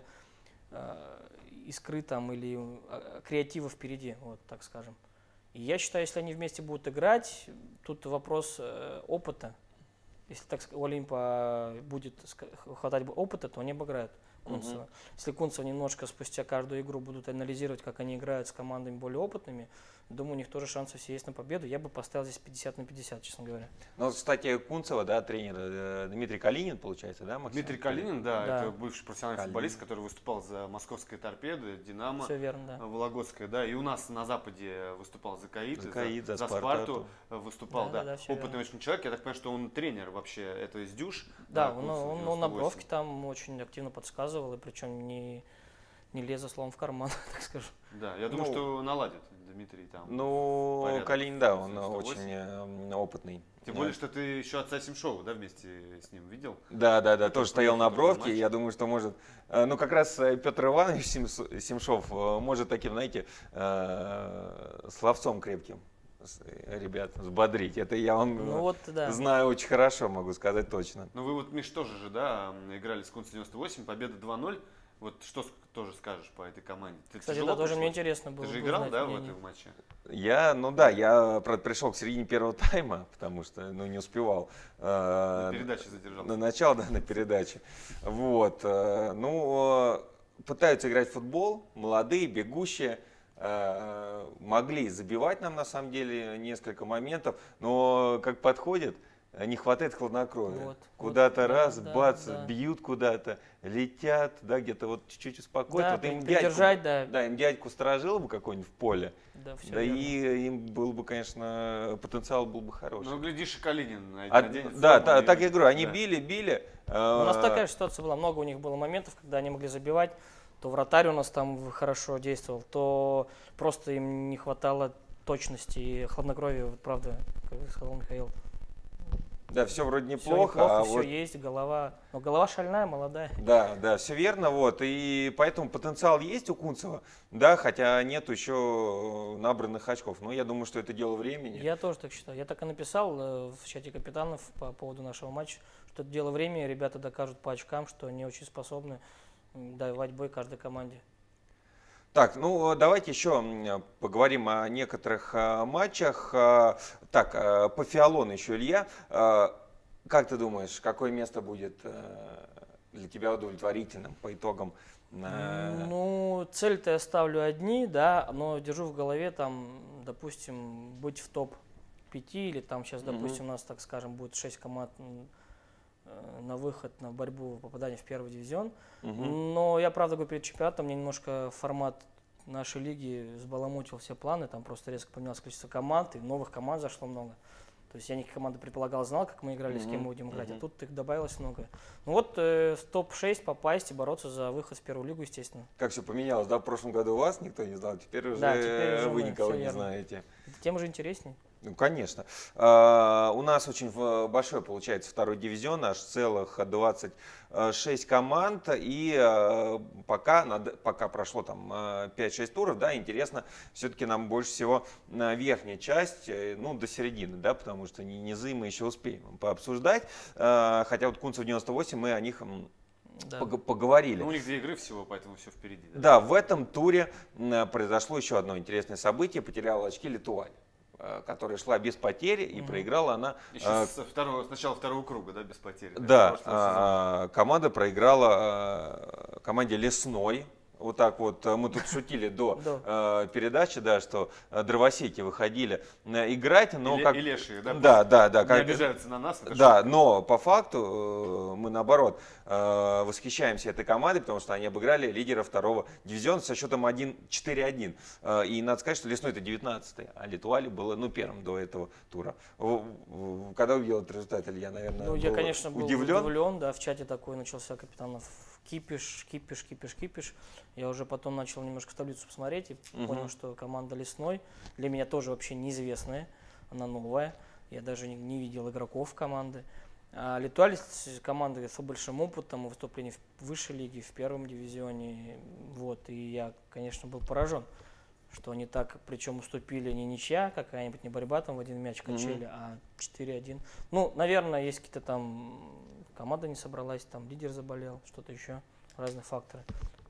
э, искры там или э, креатива впереди, вот так скажем. И я считаю, если они вместе будут играть, тут вопрос э, опыта. Если так ска- у Олимпа будет ска- хватать бы опыта, то они обыграют Кунцево. Если Кунцево немножко спустя каждую игру будут анализировать, как они играют с командами более опытными, думаю, у них тоже шансы все есть на победу. Я бы поставил здесь пятьдесят на пятьдесят, честно говоря. Ну, вот, кстати, Кунцево, да, тренер э, Дмитрий Калинин, получается, да, Максим? Дмитрий Калинин, да, Да. это бывший профессиональный Калинин. футболист, который выступал за московское торпедо, Динамо, Все верно, да. Вологодское, да, и у нас на Западе выступал за Каид, За Каид, за за Спарту. Спарту э, выступал, Да, да. да, да, всё Опытный верно. очень человек, я так понимаю, что он тренер вообще, это из Дюш. Да, да, он, Кунцево он, он девяносто на восемь. бровке там очень активно подсказывал, и причем не, не лез за словом в карман, так скажу. Да, я думаю, Ну, что наладит Дмитрий там. Ну, порядок. Калинин, да, он девяносто восемь. очень э, опытный. Тем Да. более, что ты еще отца Симшова, да, вместе с ним видел? Да, да, да, Который тоже стоял на приехал в этот бровке. матч. Я думаю, что может. э, Ну, как раз э, Петр Иванович Симс- Симшов э, может таким, знаете, э, словцом крепким с- э, ребят взбодрить. Это я вам Ну э, вот, да. знаю очень хорошо, могу сказать точно. Ну вы вот, Миш, тоже же, да, м, играли с Кунцево девяносто восемь, победа два ноль. Вот что с- тоже скажешь по этой команде? Ты Кстати, тяжело да, тоже мне пришлось? интересно было. Ты же бы играл, узнать да, в мнение. этом матче? Я, ну да, я правда, пришел к середине первого тайма, потому что ну, не успевал. На э, передаче задержался. На начало, да, на передаче. Вот. э, Ну, э, пытаются играть в футбол, молодые, бегущие. э, Могли забивать нам, на самом деле, несколько моментов, но как подходит, э, не хватает хладнокровия. Вот, Куда-то вот, да, раз, да, бац, да. бьют куда-то, летят, да, где-то вот чуть-чуть успокоить. Да, вот при- им придержать, дядьку, да. да, им дядьку сторожил бы какой-нибудь в поле, Да, все да и им был бы, конечно, потенциал был бы хороший. Ну, глядишь, и Калинин на- А, наденет да, форму та- и- так я говорю, они да. били, били. У нас э, такая же ситуация была. Много у них было моментов, когда они могли забивать. То вратарь у нас там хорошо действовал, то просто им не хватало точности и хладнокровия. Вот правда, как сказал Михаил. Да, все вроде Все неплохо, неплохо, а все вот есть, голова. Но голова шальная, молодая. да, да, все верно, вот, и поэтому потенциал есть у Кунцева, да, хотя нет еще набранных очков, но я думаю, что это дело времени. Я тоже так считаю. Я так и написал э, в чате капитанов по поводу нашего матча, что это дело времени, ребята докажут по очкам, что они очень способны м, давать бой каждой команде. Так, ну давайте еще поговорим о некоторых а, матчах. А, так, а, по Фиолону еще, Илья. А, как ты думаешь, какое место будет а, для тебя удовлетворительным по итогам? А... Ну, цель-то я ставлю одни, да, но держу в голове там, допустим, быть в топ пяти или там сейчас, допустим, mm-hmm. у нас, так скажем, будет шесть команд на выход, на борьбу, попадание в первый дивизион. Mm-hmm. Но я, правда, говорю, перед чемпионатом мне немножко формат нашей лиги сбаламутил все планы, там просто резко поменялось количество команд, и новых команд зашло много. То есть я никакие команды предполагал, знал, как мы играли, mm-hmm. с кем мы будем играть, mm-hmm. а тут их добавилось много. Ну вот э, в топ шесть попасть и бороться за выход в первую лигу, естественно. Как все поменялось, да? В прошлом году у вас никто не знал, теперь уже, да, теперь уже вы мы, никого не верно. знаете. Тем уже интереснее. Ну, конечно. А, у нас очень большой получается второй дивизион, аж целых двадцать шесть команд, и а, пока, пока прошло там пять-шесть туров, да, интересно, все-таки нам больше всего верхняя часть, ну, до середины, да, потому что низы мы еще успеем пообсуждать, а, хотя вот Кунцев девяносто восемь, мы о них да. поговорили. Ну, у них две игры всего, поэтому все впереди. Да? Да, в этом туре произошло еще одно интересное событие, потеряла очки Летуаль, которая шла без потери, и mm-hmm. проиграла она... Еще а, со второго, с начала второго круга, да, без потери. Да, а, команда проиграла а, команде Лесной. Вот так вот мы тут шутили до э, передачи, да, что дровосеки выходили э, играть, но и, как... И лешие, да? Да, да, да. Не как... обижаются на нас. Да, шутка. Но по факту э, мы наоборот э, восхищаемся этой командой, потому что они обыграли лидера второго дивизиона со счетом четыре-один. Э, и надо сказать, что Лесной это девятнадцатый, а Летуале было, ну, первым до этого тура. Когда увидел этот результат, Илья, наверное, ну, был я, конечно, был удивлен. удивлен, да, в чате такой начался капитанов кипиш, кипиш, кипиш, кипиш. Я уже потом начал немножко в таблицу посмотреть и uh-huh. понял, что команда Лесной для меня тоже вообще неизвестная, она новая. Я даже не, не видел игроков команды. А Летуаль команда с большим опытом, выступлений в высшей лиге, в первом дивизионе. Вот, и я, конечно, был поражен, что они так, причем уступили не ничья, какая-нибудь не борьба там в один мяч качели, uh-huh. а четыре-один. Ну, наверное, есть какие-то там, команда не собралась, там лидер заболел, что-то еще, разные факторы.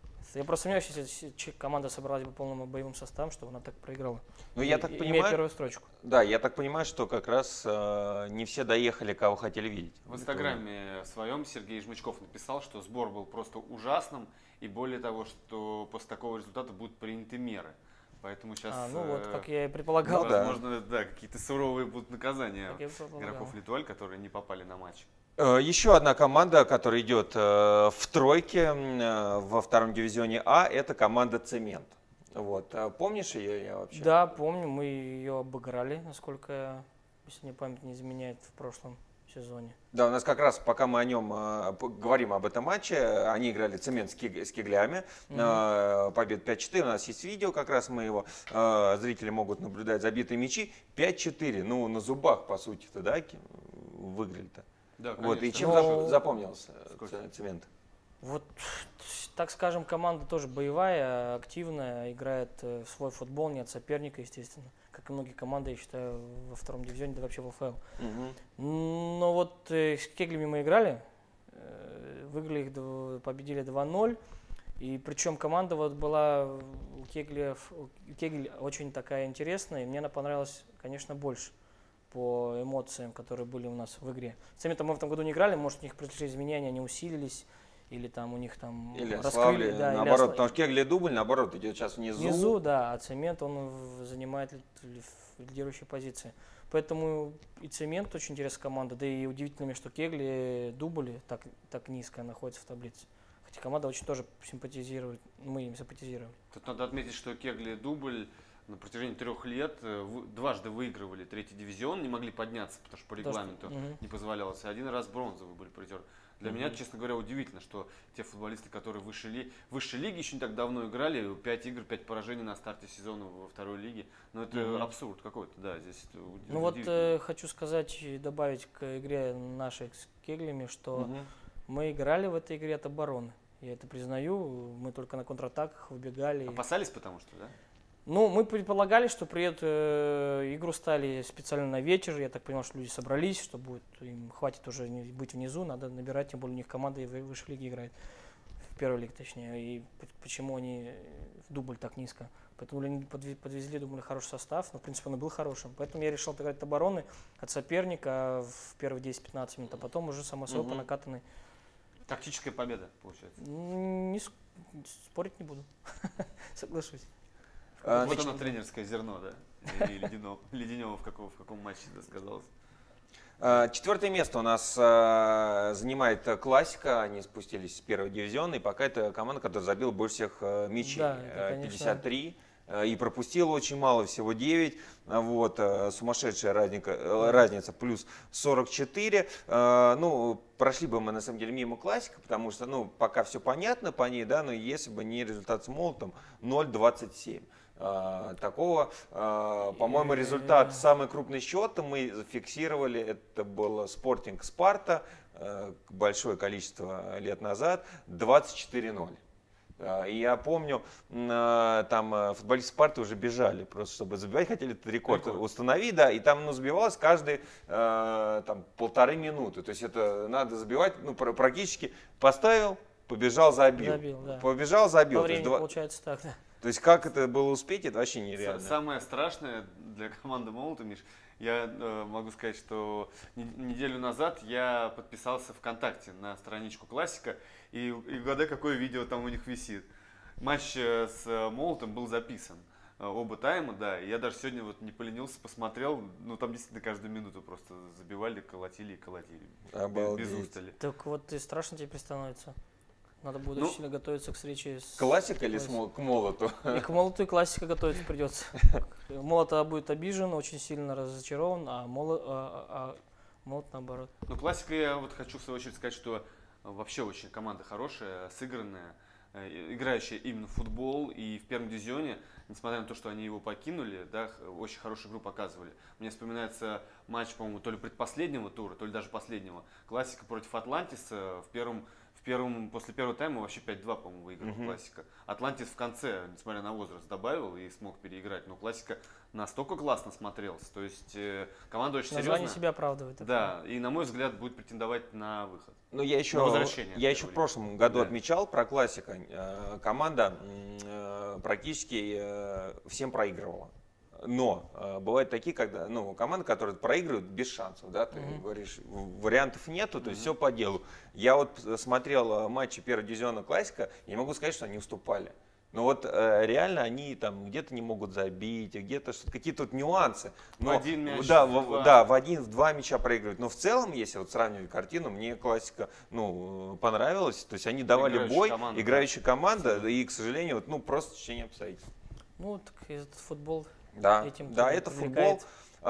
Я просто сомневаюсь, если команда собралась бы полным боевым составом, чтобы она так проиграла. Ну, я и, так и, понимаю, имея первую строчку. Да, я так понимаю, что как раз э, не все доехали, кого хотели видеть. В инстаграме своем Сергей Жмычков написал, что сбор был просто ужасным, и более того, что после такого результата будут приняты меры. Поэтому сейчас, а, ну вот, как я и предполагал. Ну, возможно, да, да какие-то суровые будут наказания игроков Летуаль, которые не попали на матч. Еще одна команда, которая идет в тройке во втором дивизионе А, это команда «Цемент». Вот. Помнишь ее я вообще? Да, помню. Мы ее обыграли, насколько, если мне память не изменяет, в прошлом сезоне. Да, у нас как раз, пока мы о нем говорим, об этом матче, они играли «Цемент» с Кеглями, угу. победа пять-четыре, у нас есть видео, как раз мы его, зрители могут наблюдать, забитые мячи, пять-четыре, ну на зубах, по сути-то, да, выиграли-то. Да, вот, и чем но... запомнился Сколько? «Цемент»? Вот, так скажем, команда тоже боевая, активная, играет в свой футбол, не от соперника, естественно. Как и многие команды, я считаю, во втором дивизионе, да вообще в АФЛ. Угу. Но вот с Кеглями мы играли, выиграли их, победили два-ноль. И причем команда вот была у Кегля, у Кегль очень такая интересная, и мне она понравилась, конечно, больше по эмоциям, которые были у нас в игре. Сами там мы в этом году не играли, может, у них произошли изменения, они усилились, или там у них там или раскрыли, да, наоборот, или осла... потому что Кегли дубль, наоборот, идет сейчас внизу. Внизу, да, а Цемент, он занимает лидирующие позиции. Поэтому и Цемент очень интересная команда, да и удивительно, что Кегли дубль так, так низко находится в таблице. Хотя команда очень тоже симпатизирует, мы им симпатизировали. Тут надо отметить, что Кегли дубль на протяжении трех лет дважды выигрывали третий дивизион, не могли подняться, потому что по регламенту угу. не позволялось. Один раз бронзовый были призеры. Для угу. меня, честно говоря, удивительно, что те футболисты, которые в высшей, ли... высшей лиге еще не так давно играли, пять игр, пять поражений на старте сезона во второй лиге. Но это угу. абсурд какой-то, да, здесь это удивительно. Ну вот э, хочу сказать и добавить к игре нашей с Кеглями, что угу. мы играли в этой игре от обороны. Я это признаю, мы только на контратаках выбегали. Опасались потому что, да? Ну, мы предполагали, что приедут, э, игру стали специально на вечер. Я так понял, что люди собрались, что будет, им хватит уже не быть внизу, надо набирать, тем более у них команда и в высшей лиге играет. первой лиге точнее, и почему они в дубль так низко. Поэтому они подвезли, думали, хороший состав, но в принципе он и был хорошим. Поэтому я решил отыграть от обороны, от соперника в первые десять-пятнадцать минут, а потом уже само собой Мгм. по накатанной. Тактическая победа, получается. М, Не, с- спорить не буду, соглашусь. А, Вот нач- оно тренерское зерно, да? Или Леденев, Леденева в каком, в каком матче это сказалось. А, Четвертое место у нас а, занимает э, классика. Они спустились с первого дивизиона, и пока это команда, которая забила больше всех э, мячей. Да, это, Э, конечно. пятьдесят три. э, И пропустила очень мало, всего девять. А, Вот, э, сумасшедшая разница, э, разница плюс сорок четыре. Э, Ну, прошли бы мы на самом деле мимо классика, потому что, ну, пока все понятно по ней, да, но если бы не результат с молотом ноль двадцать семь. А, Такого, а, по-моему, результат, самый крупный счет мы зафиксировали, это был Спортинг Спарта, э, большое количество лет назад, двадцать четыре ноль. А, И я помню, м, а, там э, футболисты Спарты уже бежали, просто чтобы забивать, хотели этот рекорд, Рекорд. установить, да, и там ну, забивалось каждые э, там, полторы минуты, то есть это надо забивать, ну, пр- практически поставил, побежал, забил, Забил, да. побежал, забил. По То есть времени два- получается так, да. то есть как это было успеть, это вообще нереально. С- Самое страшное для команды Молота, Миш, я э, могу сказать, что не- неделю назад я подписался ВКонтакте на страничку Классика, и, и угадай, какое видео там у них висит. Матч э, с э, Молотом был записан. Э, Оба тайма, да. И я даже сегодня вот не поленился, посмотрел. Ну, там действительно каждую минуту просто забивали, колотили и колотили. Без- Обалдеть. Без устали. Так вот и страшно теперь становится. Надо будет Ну, очень сильно готовиться к встрече с... Классика или классикой. с мол- к молоту? И к молоту и классика готовиться придется. Молот будет обижен, очень сильно разочарован, а молот, а, а- а молот наоборот. Ну, классика, я вот хочу в свою очередь сказать, что вообще очень команда хорошая, сыгранная, э, играющая именно в футбол. И в первом дивизионе, несмотря на то, что они его покинули, да, х- очень хорошую игру показывали. Мне вспоминается матч, по-моему, то ли предпоследнего тура, то ли даже последнего. Классика против Атлантиса в первом, в первом, после первого тайма вообще пять-два, по-моему, выиграл Мгм. классика. Атлантис в конце, несмотря на возраст, добавил и смог переиграть. Но классика настолько классно смотрелся. То есть э, команда очень Название серьезная. себя оправдывает. Да, и на мой взгляд будет претендовать на выход. Ну, я еще, На возвращение, я я еще в говорю. прошлом году Да. отмечал про классика. Э, Команда м, э, практически э, всем проигрывала. Но э, бывают такие, когда, ну, команды, которые проигрывают без шансов, да, ты Мгм. говоришь, в- вариантов нету, то есть Мгм. все по делу. Я вот смотрел э, матчи первого дивизиона классика, и не могу сказать, что они уступали. Но вот э, реально они там где-то не могут забить, где-то что-то, какие-то вот нюансы. Но, один мяч, да, в в, два. да, в один, в два мяча проигрывают. Но в целом, если вот сравнивать картину, мне классика, ну, понравилась. То есть они давали Играющая бой, команда, играющая команда, и, к сожалению, вот, ну, просто течение обстоятельств. Ну, так и этот футбол Да, этим да, тоже это футбол. привлекает.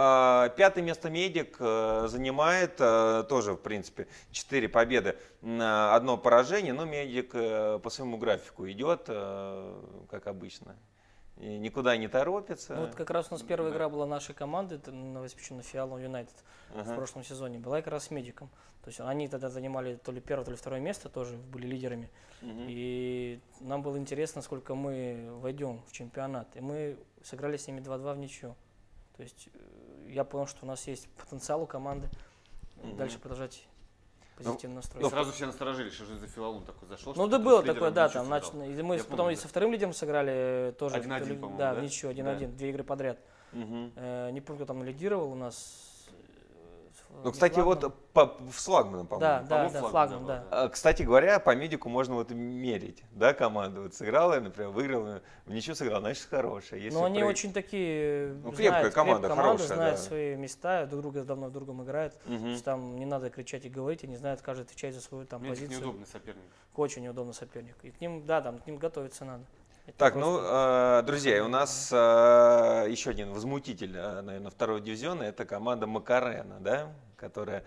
А, Пятое место Медик э, занимает э, тоже, в принципе, четыре победы, м, одно поражение, но Медик э, по своему графику идет, э, как обычно. И никуда не торопится. Ну, вот как раз у нас первая Да. игра была нашей команды, это новоиспеченный Фиалом Юнайтед в Ага. прошлом сезоне, была как раз с Медиком. То есть они тогда занимали то ли первое, то ли второе место, тоже были лидерами. Мгм. И нам было интересно, сколько мы войдем в чемпионат. И мы сыграли с ними два-два в ничью. То есть э, я понял, что у нас есть потенциал у команды Мгм. дальше продолжать позитивно И настроиться. сразу все насторожились, что же за Филалун такой зашел. Ну что да кто-то было с лидером такое, да, ничью там сыграл. начали. И мы Я потом помню, и да. со вторым лидером сыграли э, тоже. один-один, то ли- по-моему, Да, да? в ничью, один-один, две игры подряд. Мгм. Э, не помню, кто там лидировал у нас. э, Ну, не кстати, Флагман. вот по, с флагманом, Да, по-моему. да, По-моему, да, Флагман, флагман, да, да. А, Кстати говоря, по медику можно вот мерить, да, команду. Вот сыграла, например, выиграла, в ничью сыграла, значит, хорошая. Если Но они проиг- очень такие, Ну, знают, крепкая команда, команда, хорошая, знают да. свои места, друг друга давно друг другом играют. То Мгм. есть там не надо кричать и говорить, они знают, каждый отвечает за свою там Мне этих позицию. неудобный соперник. Очень неудобно соперник. И к ним, да, там к ним готовиться надо. Это Так, просто- ну, э, друзья, у нас э, еще один возмутитель, э, наверное, второго дивизиона, это команда Макарена, да, которая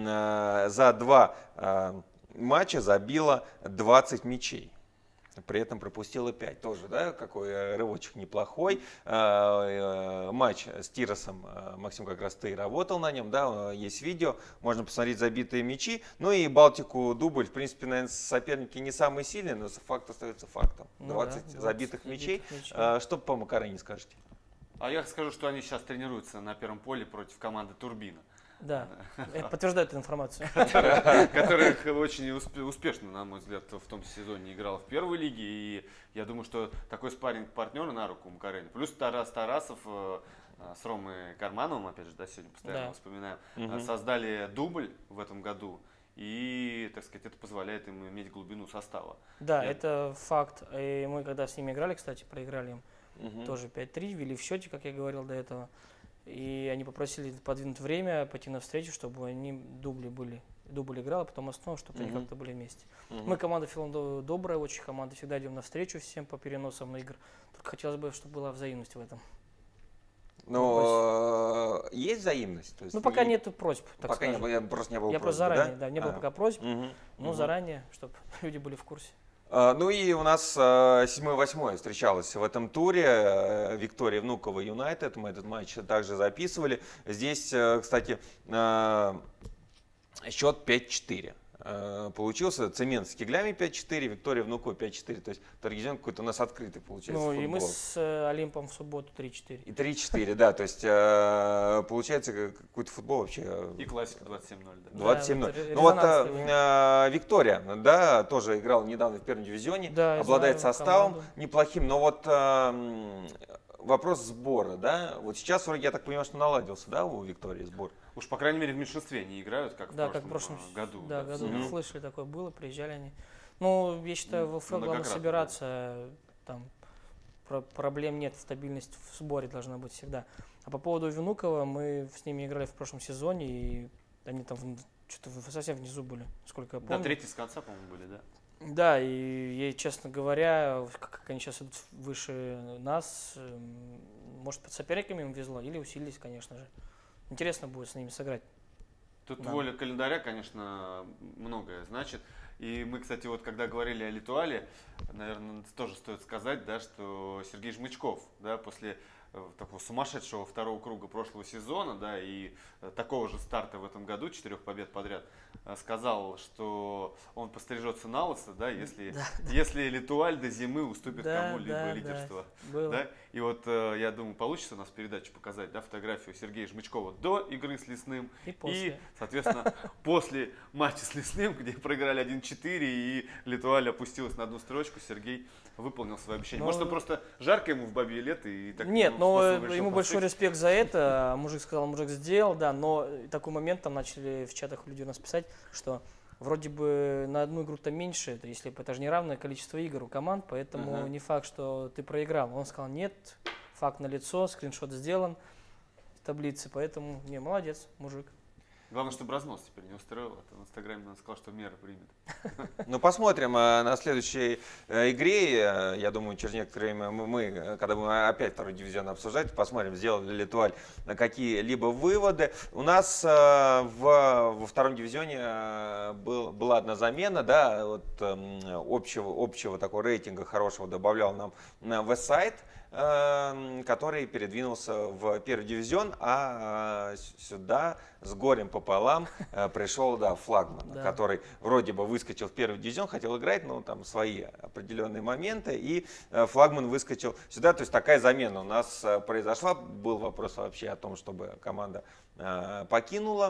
э, за два э, матча забила двадцать мячей. При этом пропустила пять. Тоже, да, какой э, рывочек неплохой. Э, э, Матч с Тиросом, э, Максим, как раз ты работал на нем, да, э, есть видео, можно посмотреть забитые мячи. Ну и Балтику дубль, в принципе, наверное, соперники не самые сильные, но факт остается фактом. Ну да, двадцать двадцать забитых мячей. забитых мячей. А, Что по Макарене скажете? А я скажу, что они сейчас тренируются на первом поле против команды Турбина. Да, я подтверждаю эту информацию. которая очень успешно, на мой взгляд, в том сезоне играла в первой лиге. И я думаю, что такой спарринг-партнер на руку Макарене. Плюс Тарас Тарасов с Ромой Кармановым, опять же, да, сегодня постоянно Да. вспоминаем, Мгм. создали дубль в этом году. И, так сказать, это позволяет им иметь глубину состава. Да, Я- это факт. И мы когда с ними играли, кстати, проиграли им Мгм. тоже пять-три, вели в счете, как я говорил до этого. И они попросили подвинуть время, пойти навстречу, чтобы они дубли были. Дубль играл, а потом основу, чтобы они Мгм. как-то были вместе. Мгм. Мы команда Филандо добрая, очень команда, всегда идем навстречу всем по переносам игр. Только хотелось бы, чтобы была взаимность в этом. Но э, есть взаимность? То есть Ну, пока не- нету просьб, так Пока не скажем. было, я просто не было Я просто просьбы, заранее, да? да, не было А. пока просьб, Мгм. но Мгм. заранее, чтобы люди были в курсе. А, Ну и у нас седьмое-восьмое встречалось в этом туре. э, Виктория Внуково Юнайтед. Мы этот матч также записывали. Здесь, э, кстати, э, счет пять-четыре. Э, Получился Цемент с Кеглями пять-четыре, Виктория Внуково пять-четыре. То есть Торгизион какой-то у нас открытый получается Ну, и мы футбол. с э, Олимпом в субботу три-четыре. И три-четыре, да. То есть э, получается как- какой-то футбол вообще. э, И классика двадцать семь ноль. Да. двадцать семь ноль. вот ре- Ну вот резонансный э, э, Виктория, да, тоже играл недавно в первом дивизионе, Да, я обладает знаю составом команду. неплохим, но вот э, м, вопрос сбора, да, вот сейчас вроде, я так понимаю, что наладился, да, у Виктории сбор. Уж, по крайней мере, в меньшинстве не играют, как Да, в как в прошлом прошлом э, году. Да, году Мгм. слышали, такое было, приезжали они. Ну, я считаю, в ЛФ главное Многократно, да. собираться, там про- проблем нет, стабильность в сборе должна быть всегда. А по поводу Винукова, мы с ними играли в прошлом сезоне, и они там в- что-то совсем внизу были, сколько я Да, помню. третий с конца, по-моему, были, да. Да, и я, честно говоря, как как они сейчас идут выше нас, эм, может, под соперниками им везло, или усилились, конечно же. Интересно будет с ними сыграть. Тут Да. воля календаря, конечно, многое значит. И мы, кстати, вот когда говорили о Литуале, наверное, тоже стоит сказать, да, что Сергей Жмычков, да, после э, такого сумасшедшего второго круга прошлого сезона, да, и э, такого же старта в этом году, четырех побед подряд, э, сказал, что он пострижется на лысо, да, если, если Литуаль до зимы уступит Да, кому-либо да, да. лидерство. Было. Да? И вот э, я думаю, получится у нас передачу показать, да, фотографию Сергея Жмычкова до игры с Лесным И после. и, соответственно, после матча с Лесным, где проиграли один-четыре и Литуаль опустилась на одну строчку, Сергей выполнил свое обещание. Но- Может, он просто жарко ему в бабье лето и так Нет, таким но способом решил ему большой подстричь? респект за это. Мужик сказал, мужик сделал, да, но такой момент там начали в чатах люди у нас писать, что вроде бы на одну игру-то меньше, это если бы это же не равное количество игр у команд, поэтому Ага. не факт, что ты проиграл. Он сказал, нет, факт налицо, скриншот сделан в таблице, поэтому, не, молодец, мужик. Главное, чтобы разнос теперь не устроил, а то в Инстаграме он сказал, что меры примет. Ну, посмотрим э, на следующей э, игре. Э, Я думаю, через некоторое время мы, мы, э, когда будем опять второй дивизион обсуждать, посмотрим, сделал ли Литуаль на какие-либо выводы. У нас э, в, во втором дивизионе э, был, была одна замена, да, вот, эм, общего, общего такого рейтинга хорошего добавлял нам на Westside, э, который передвинулся в первый дивизион, а э, с- сюда с горем пополам э, пришел, да, флагман, Да. который вроде бы выскочил в первый дивизион, хотел играть, но там свои определенные моменты, и э, флагман выскочил сюда. То есть такая замена у нас э, произошла. Был вопрос вообще о том, чтобы команда э, покинула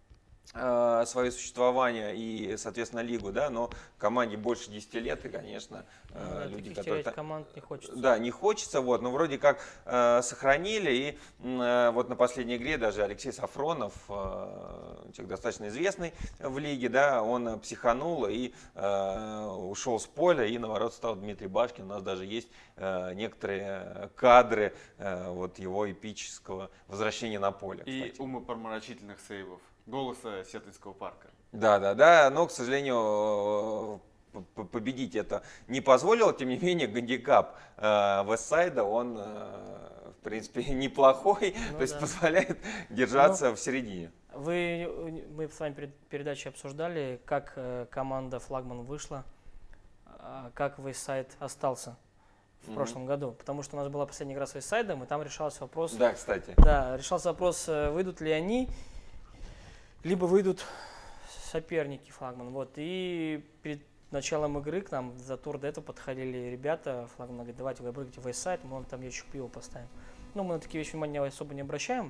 э, свое существование и, соответственно, лигу, да, но команде больше десяти лет, и, конечно, э, Ну да, люди, таких которые... терять та- команд не хочется. Да, не хочется, вот, но вроде как э, сохранили, и м, э, вот на последней игре даже Алексей Сафронов, э, человек достаточно известный в лиге, да, он э, психанул и э, ушел с поля, и на ворот стал Дмитрий Башкин. У нас даже есть э, некоторые кадры э, вот его эпического возвращения на поле. И кстати. умопомрачительных сейвов. Голоса Сетинского парка. Да, да, да, но, к сожалению, п- п- победить это не позволило. Тем не менее, гандикап э, Вестсайда, он, э, в принципе, неплохой, Ну то есть да. позволяет держаться в середине. Вы, мы с вами перед передачей обсуждали, как э, команда флагман вышла, а как Вейсайд остался в Мгм. прошлом году. Потому что у нас была последняя игра с Вейсайдом, и там решался вопрос, Да, кстати. да, решался вопрос, э, выйдут ли они, либо выйдут соперники флагман. Вот. И перед началом игры к нам за тур до этого подходили ребята, флагман говорит, давайте вы прыгайте в Вейсайд, мы вам там ящик пива поставим. Ну, мы на такие вещи внимания особо не обращаем.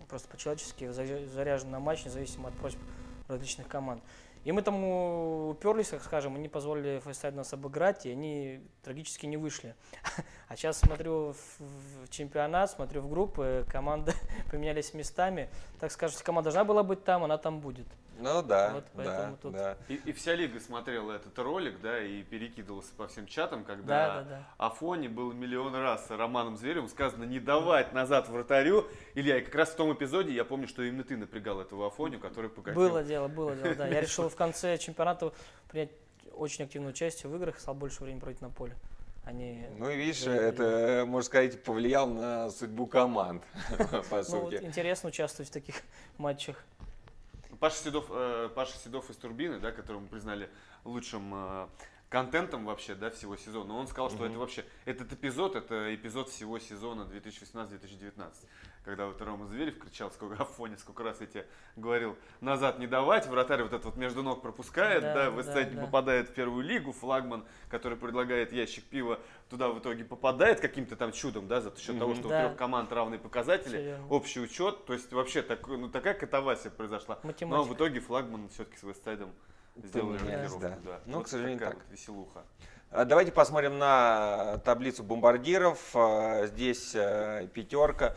просто по-человечески заряжен на матч, независимо от просьб различных команд. И мы там уперлись, так скажем, и не позволили Фейсайд нас обыграть, и они трагически не вышли. А сейчас смотрю в, в чемпионат, смотрю в группы, команды поменялись местами. Так скажем, если команда должна была быть там, она там будет. Ну да, Вот да, тут... да. И, и вся лига смотрела этот ролик, да, и перекидывался по всем чатам, когда Да, да, да. Афоне было миллион раз Романом Зверевым сказано не давать назад вратарю. Илья, и как раз в том эпизоде я помню, что именно ты напрягал этого Афоню, который покатил. Было дело, было дело, да. Я решил в конце чемпионата принять очень активное участие в играх, стал больше времени проводить на поле. Они... Ну и видишь, это, можно сказать, повлиял на судьбу команд, по Ну, вот сути. интересно участвовать в таких матчах. Паша Седов, э, Паша Седов из Турбины, да, которого мы признали лучшим э, контентом вообще, да, всего сезона, он сказал, что Мгм. это вообще, этот эпизод, это эпизод всего сезона две тысячи восемнадцатый — две тысячи девятнадцатый. Когда вот Рома Зверев кричал, сколько Афоне, сколько раз я тебе говорил, назад не давать, вратарь вот этот вот между ног пропускает, да, Да, в да, эстаде да. попадает в первую лигу, флагман, который предлагает ящик пива, туда в итоге попадает каким-то там чудом, да, за счет Мгм. того, что Да. у трех команд равные показатели, Всё верно. общий учет, то есть вообще так, ну, такая катавасия произошла. Но Математика. в итоге флагман все-таки с Вестсайдом сделали Поменялись, рокировку. да. Да. Ну, Вот к сожалению, такая так. вот веселуха. А давайте посмотрим на таблицу бомбардиров. А, Здесь э, пятерка.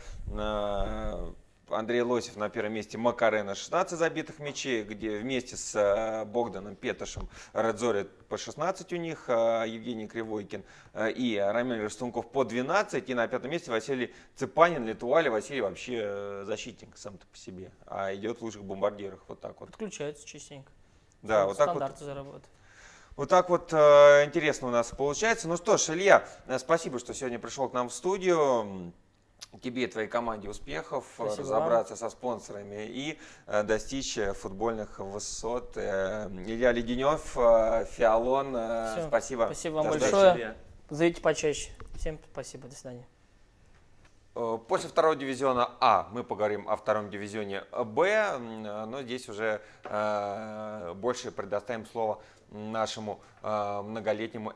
А, Андрей Лосев на первом месте, Макарена шестнадцать забитых мячей, где вместе с э, Богданом Петошем Радзори по шестнадцать у них, э, Евгений Кривойкин э, и Рамиль Ростунков по двенадцать. И на пятом месте Василий Цыпанин, Литуале. Василий вообще э, защитник сам-то по себе, а идет в лучших бомбардирах. Вот так вот. Подключается частенько. Да, вот так вот. Стандарты заработают. Вот так вот э, интересно у нас получается. Ну что ж, Илья, э, спасибо, что сегодня пришел к нам в студию. Тебе и твоей команде успехов, э, Спасибо разобраться со спонсорами и э, достичь э, футбольных высот. Э, Илья Леденев, э, Фиалон, э, Всё. спасибо. Спасибо вам До Удачи большое. тебе. Зовите почаще. Всем спасибо, до свидания. Э, После второго дивизиона А мы поговорим о втором дивизионе Б, м, но здесь уже э, больше предоставим слово нашему э, многолетнему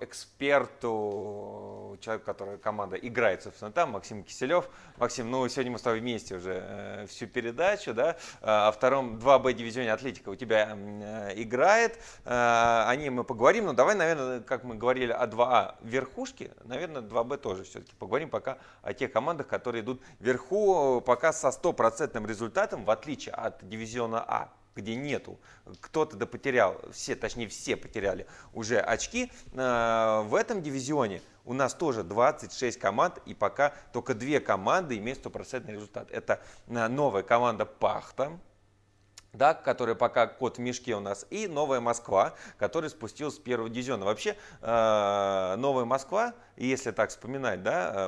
эксперту, человеку, который команда играет, собственно, там, Максим Киселев. Максим, ну сегодня мы с тобой вместе уже э, всю передачу, да, о втором два Б дивизионе Атлетика у тебя э, играет, э, о ней мы поговорим, но давай, наверное, как мы говорили о два А верхушке, наверное, два Б тоже все-таки поговорим пока о тех командах, которые идут вверху, пока со стопроцентным результатом, в отличие от дивизиона А, где нету, кто-то да потерял, все, точнее все потеряли уже очки. В этом дивизионе у нас тоже двадцать шесть команд, и пока только две команды имеют стопроцентный результат. Это новая команда «Пахта», да, которая пока кот в мешке у нас, и «Новая Москва», которая спустилась с первого дивизиона. Вообще, «Новая Москва», если так вспоминать, да,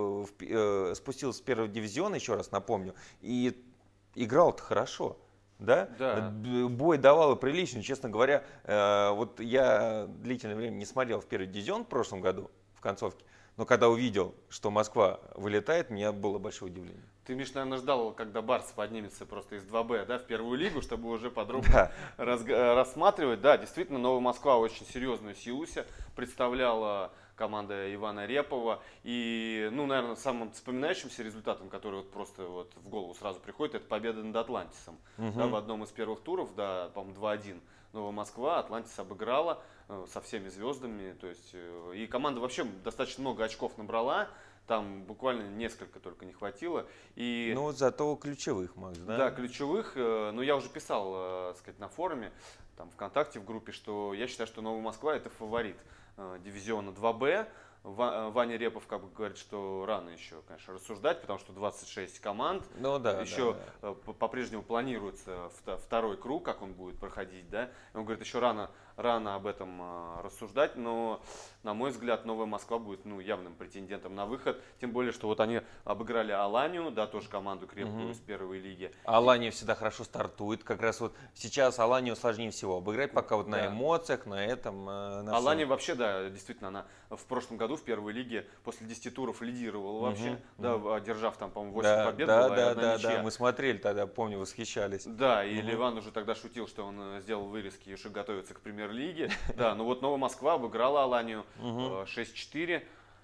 спустилась с первого дивизиона, еще раз напомню, и играл-то хорошо. Да? Да. Бой давал и прилично, честно говоря. Э, вот я длительное время не смотрел в первый дивизион в прошлом году, в концовке, но когда увидел, что Москва вылетает, мне было большое удивление. Ты, Миш, наверное, ждал, когда Барс поднимется просто из два Б, да, в первую лигу, чтобы уже подробно Да. разг- рассматривать. Да, действительно, Новая Москва очень серьезную силу себе представляла команда Ивана Репова. И, ну, наверное, самым вспоминающимся результатом, который вот просто вот в голову сразу приходит, это победа над Атлантисом. Мгм. Да, в одном из первых туров, да, по-моему, два один. Новая Москва, Атлантис обыграла э, со всеми звездами. То есть, э, и команда вообще достаточно много очков набрала. Там буквально несколько только не хватило. И, Ну, зато ключевых, Макс, да? да, ключевых. э, Ну, я уже писал, э, сказать, на форуме, там, ВКонтакте, в группе, что я считаю, что Новая Москва это фаворит э, дивизиона два Б. Ва- Ваня Репов как бы говорит, что рано еще, конечно, рассуждать, потому что двадцать шесть команд. Ну да, Еще да, да. э, по- по-прежнему планируется вто- второй круг, как он будет проходить, да. И он говорит, еще рано, рано об этом э, рассуждать, но, на мой взгляд, Новая Москва будет, ну, явным претендентом на выход. Тем более, что вот они обыграли Аланию, да, тоже команду крепкую Мгм. из первой лиги. Алания всегда хорошо стартует. Как раз вот сейчас Аланию сложнее всего обыграть, пока вот на Да. эмоциях, на этом. э, На Алания всем. вообще, да, действительно, она в прошлом году в первой лиге после десяти туров лидировала вообще, Мгм, да, мгм. одержав там, по-моему, восемь Да, побед да, была и да, одна да, ничья. да, мы смотрели тогда, помню, восхищались. Да, и Мгм. Ливан уже тогда шутил, что он э, сделал вырезки и что готовится к премьер-лиге. Да, ну вот Новая Москва обыграла Аланию Мгм. э, шесть четыре.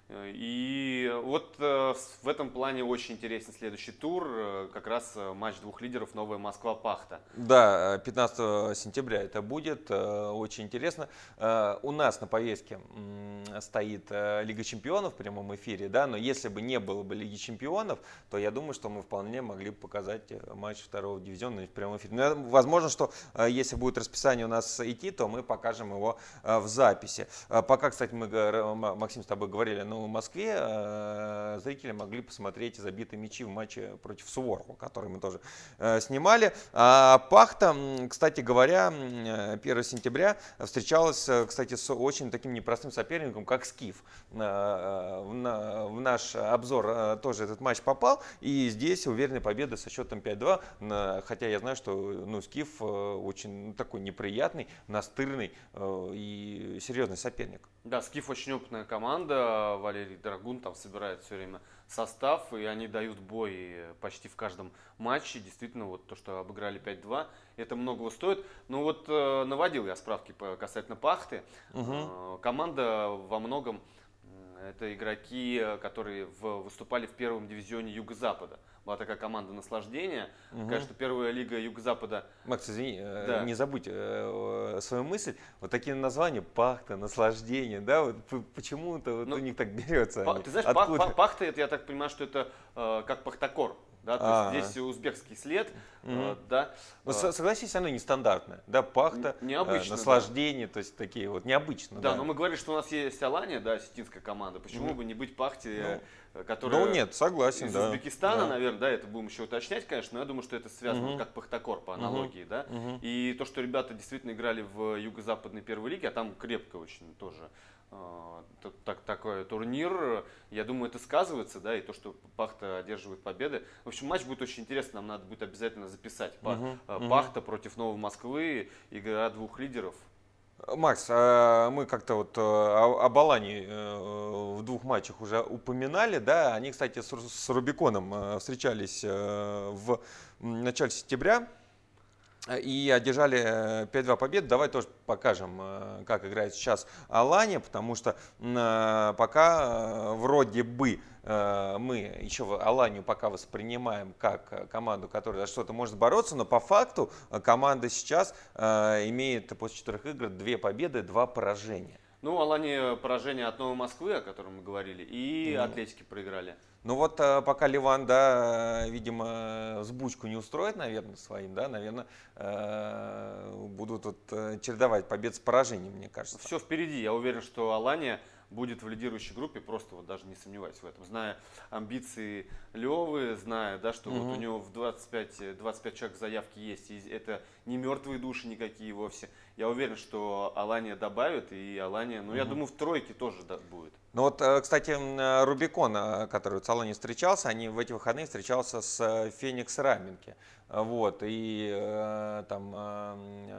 И вот э, в этом плане очень интересен следующий тур, э, как раз э, матч двух лидеров «Новая Москва-Пахта». Да, пятнадцатого сентября это будет, э, очень интересно. Э, У нас на повестке м, стоит э, Лига чемпионов в прямом эфире, да, но если бы не было бы Лиги чемпионов, то я думаю, что мы вполне могли бы показать э, матч второго дивизиона в прямом эфире. Но, я- возможно, что э, если будет расписание у нас идти, то мы покажем его э, в записи. Э, Пока, кстати, мы, говор- М- Максим, с тобой говорили, ну, в Москве э, зрители могли посмотреть забитые мячи в матче против Суворова, который мы тоже э, снимали. А Пахта, м, кстати говоря, м, первого сентября встречалась, э, кстати, с очень таким непростым соперником, как Скиф. Э, э, В на- в наш обзор э, тоже этот матч попал, и здесь уверенная победа со счетом пять-два, на- хотя я знаю, что ну, Скиф э, очень ну, такой неприятный, настырный э, и серьезный соперник. Да, Скиф очень опытная команда, Валерий Драгун там собирает все время состав, и они дают бой почти в каждом матче. Действительно, вот то, что обыграли пять-два, это многого стоит. Но вот э, наводил я справки по- касательно Пахты. Э, команда во многом м, это игроки, э, которые в- выступали в первом дивизионе Юго-Запада. Была такая команда наслаждения. Мгм. Конечно, первая лига Юго-Запада. Макс, извини, э, Да. не забудь э, свою мысль. Вот такие названия: Пахта, наслаждение, да, вот п- почему-то вот Ну, у них так берется. Па- они. Ты знаешь, пах- Откуда? пах- Пахта, это я так понимаю, что это э, как Пахтакор. Да, то А. есть здесь узбекский след, э, Мгм. да. Ну, э, со- согласись, оно нестандартное. Да, Пахта, Н- необычно, э, да. наслаждение, то есть такие вот необычно. Да, Да, но мы говорили, что у нас есть Алания, да, осетинская команда. Почему Мгм. бы не быть Пахте, э, которая Ну нет, согласен, из да. Узбекистана, Да. наверное, да, это будем еще уточнять, конечно, но я думаю, что это связано Мгм. как Пахтакор по аналогии, да. Мгм. И то, что ребята действительно играли в юго-западной первой лиге, а там крепко очень тоже э, т- так, такой турнир, я думаю, это сказывается, да, и то, что Пахта одерживает победы. В общем, матч будет очень интересный, нам надо будет обязательно записать. Па- Мгм. э, Мгм. Пахта против Новой Москвы, игра двух лидеров. Макс, а мы как-то вот э, о- об Алании э, в двух матчах уже упоминали, да, они, кстати, с Ру- с Рубиконом э, встречались э, в м, начале сентября э, и одержали э, пять-два побед. Давай тоже покажем, э, как играет сейчас Алания, потому что м, э, пока э, вроде бы э, мы еще в Аланию пока воспринимаем как э, команду, которая за что-то может бороться, но по факту э, команда сейчас э, имеет после четырех игр две победы, два поражения. Ну, Алания поражение от Новой Москвы, о котором мы говорили, и Ну. Атлетики проиграли. Ну вот э, пока Ливан, да, э, видимо, сбучку не устроит, наверное, своим, да, наверное, э, будут вот э, чередовать побед с поражением, мне кажется. Все впереди. Я уверен, что Алания будет в лидирующей группе, просто вот даже не сомневаюсь в этом. Зная амбиции Левы, зная, да, что Мгм. вот у него в двадцать пять, двадцать пять человек заявки есть, и это не мертвые души никакие вовсе. Я уверен, что Алания добавит, и Алания, ну, я Мгм. думаю, в тройке тоже да, будет. Ну вот, э, кстати, м, э, Рубикон, э, который в Салоне встречался, они в эти выходные встречался с э, Феникс Раменки. Э, Вот, и э, там э,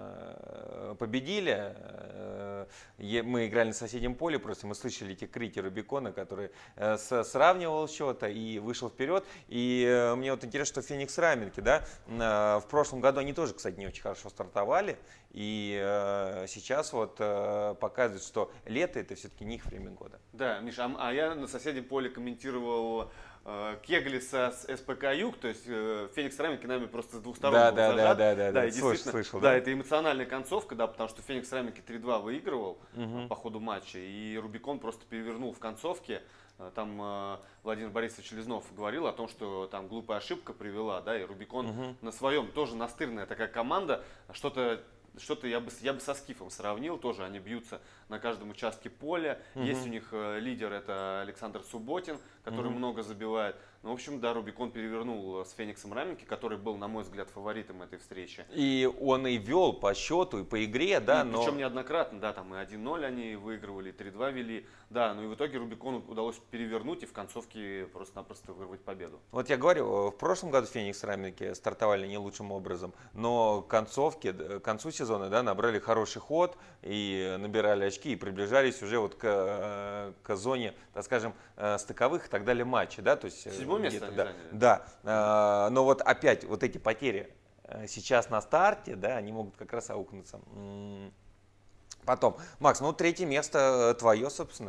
э, победили. Э, е- мы играли на соседнем поле, просто мы слышали эти крики Рубикона, который э, с- сравнивал счета и вышел вперед. И э, мне вот интересно, что Феникс Раменки, да, э, в прошлом году они тоже, кстати, не очень хорошо стартовали. И э, сейчас вот э, показывают, что лето это все-таки не их время года. Да, Миша, а, а я на соседнем поле комментировал э, Кеглиса с СПК Юг, то есть э, Феникс Раменки нами просто с двух сторон Да, был да, зажат. да, да, да, и слышал, действительно, слышал, да, да. это эмоциональная концовка, да, потому что Феникс Раменки три-два выигрывал Мгм. э, по ходу матча, и Рубикон просто перевернул в концовке. Э, Там э, Владимир Борисович Лизнов говорил о том, что там глупая ошибка привела, да, и Рубикон Мгм. на своем, тоже настырная такая команда, что-то что-то я бы, я бы со Скифом сравнил, тоже они бьются на каждом участке поля. Мгм. Есть у них э, лидер, это Александр Субботин, который Мгм. много забивает. Ну, в общем, да, Рубикон перевернул э, с Фениксом Раменки, который был, на мой взгляд, фаворитом этой встречи. И он и вел по счету, и по игре, да, И но... Причем неоднократно, да, там и один-ноль они выигрывали, и три-два вели. Да, ну и в итоге Рубикону удалось перевернуть и в концовке просто-напросто вырвать победу. Вот я говорю, в прошлом году Феникс Раменки стартовали не лучшим образом, но к концовке, к концу сезона, да, набрали хороший ход и набирали очки, и приближались уже вот к, э, к зоне, так скажем, э, стыковых и так далее матчей, да, то есть... э, Седьмое место где-то, они да, заняли. да, э, но вот опять вот эти потери э, сейчас на старте, да, они могут как раз аукнуться. М, Потом, Макс, ну третье место твое, собственно.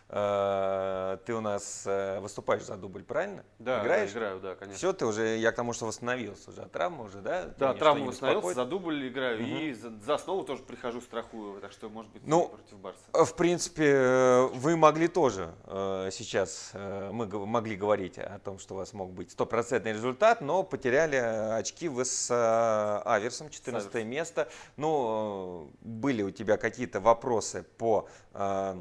э, ты у нас э, выступаешь за дубль, правильно? Да, играешь? Да, играю, да, конечно. Все, ты уже, я к тому, что восстановился уже от травмы уже, да? Да, Тебя травму ничто не восстановился, беспокоит? за дубль играю, Мгм. и за, за основу тоже прихожу, страхую, так что, может быть, Ну, против Барса. В принципе, э, вы могли тоже э, сейчас, э, мы г- могли говорить о том, что у вас мог быть стопроцентный результат, но потеряли э, очки вы с э, Аверсом, четырнадцатое Аверсом. место. Ну, э, были у тебя какие-то вопросы по э,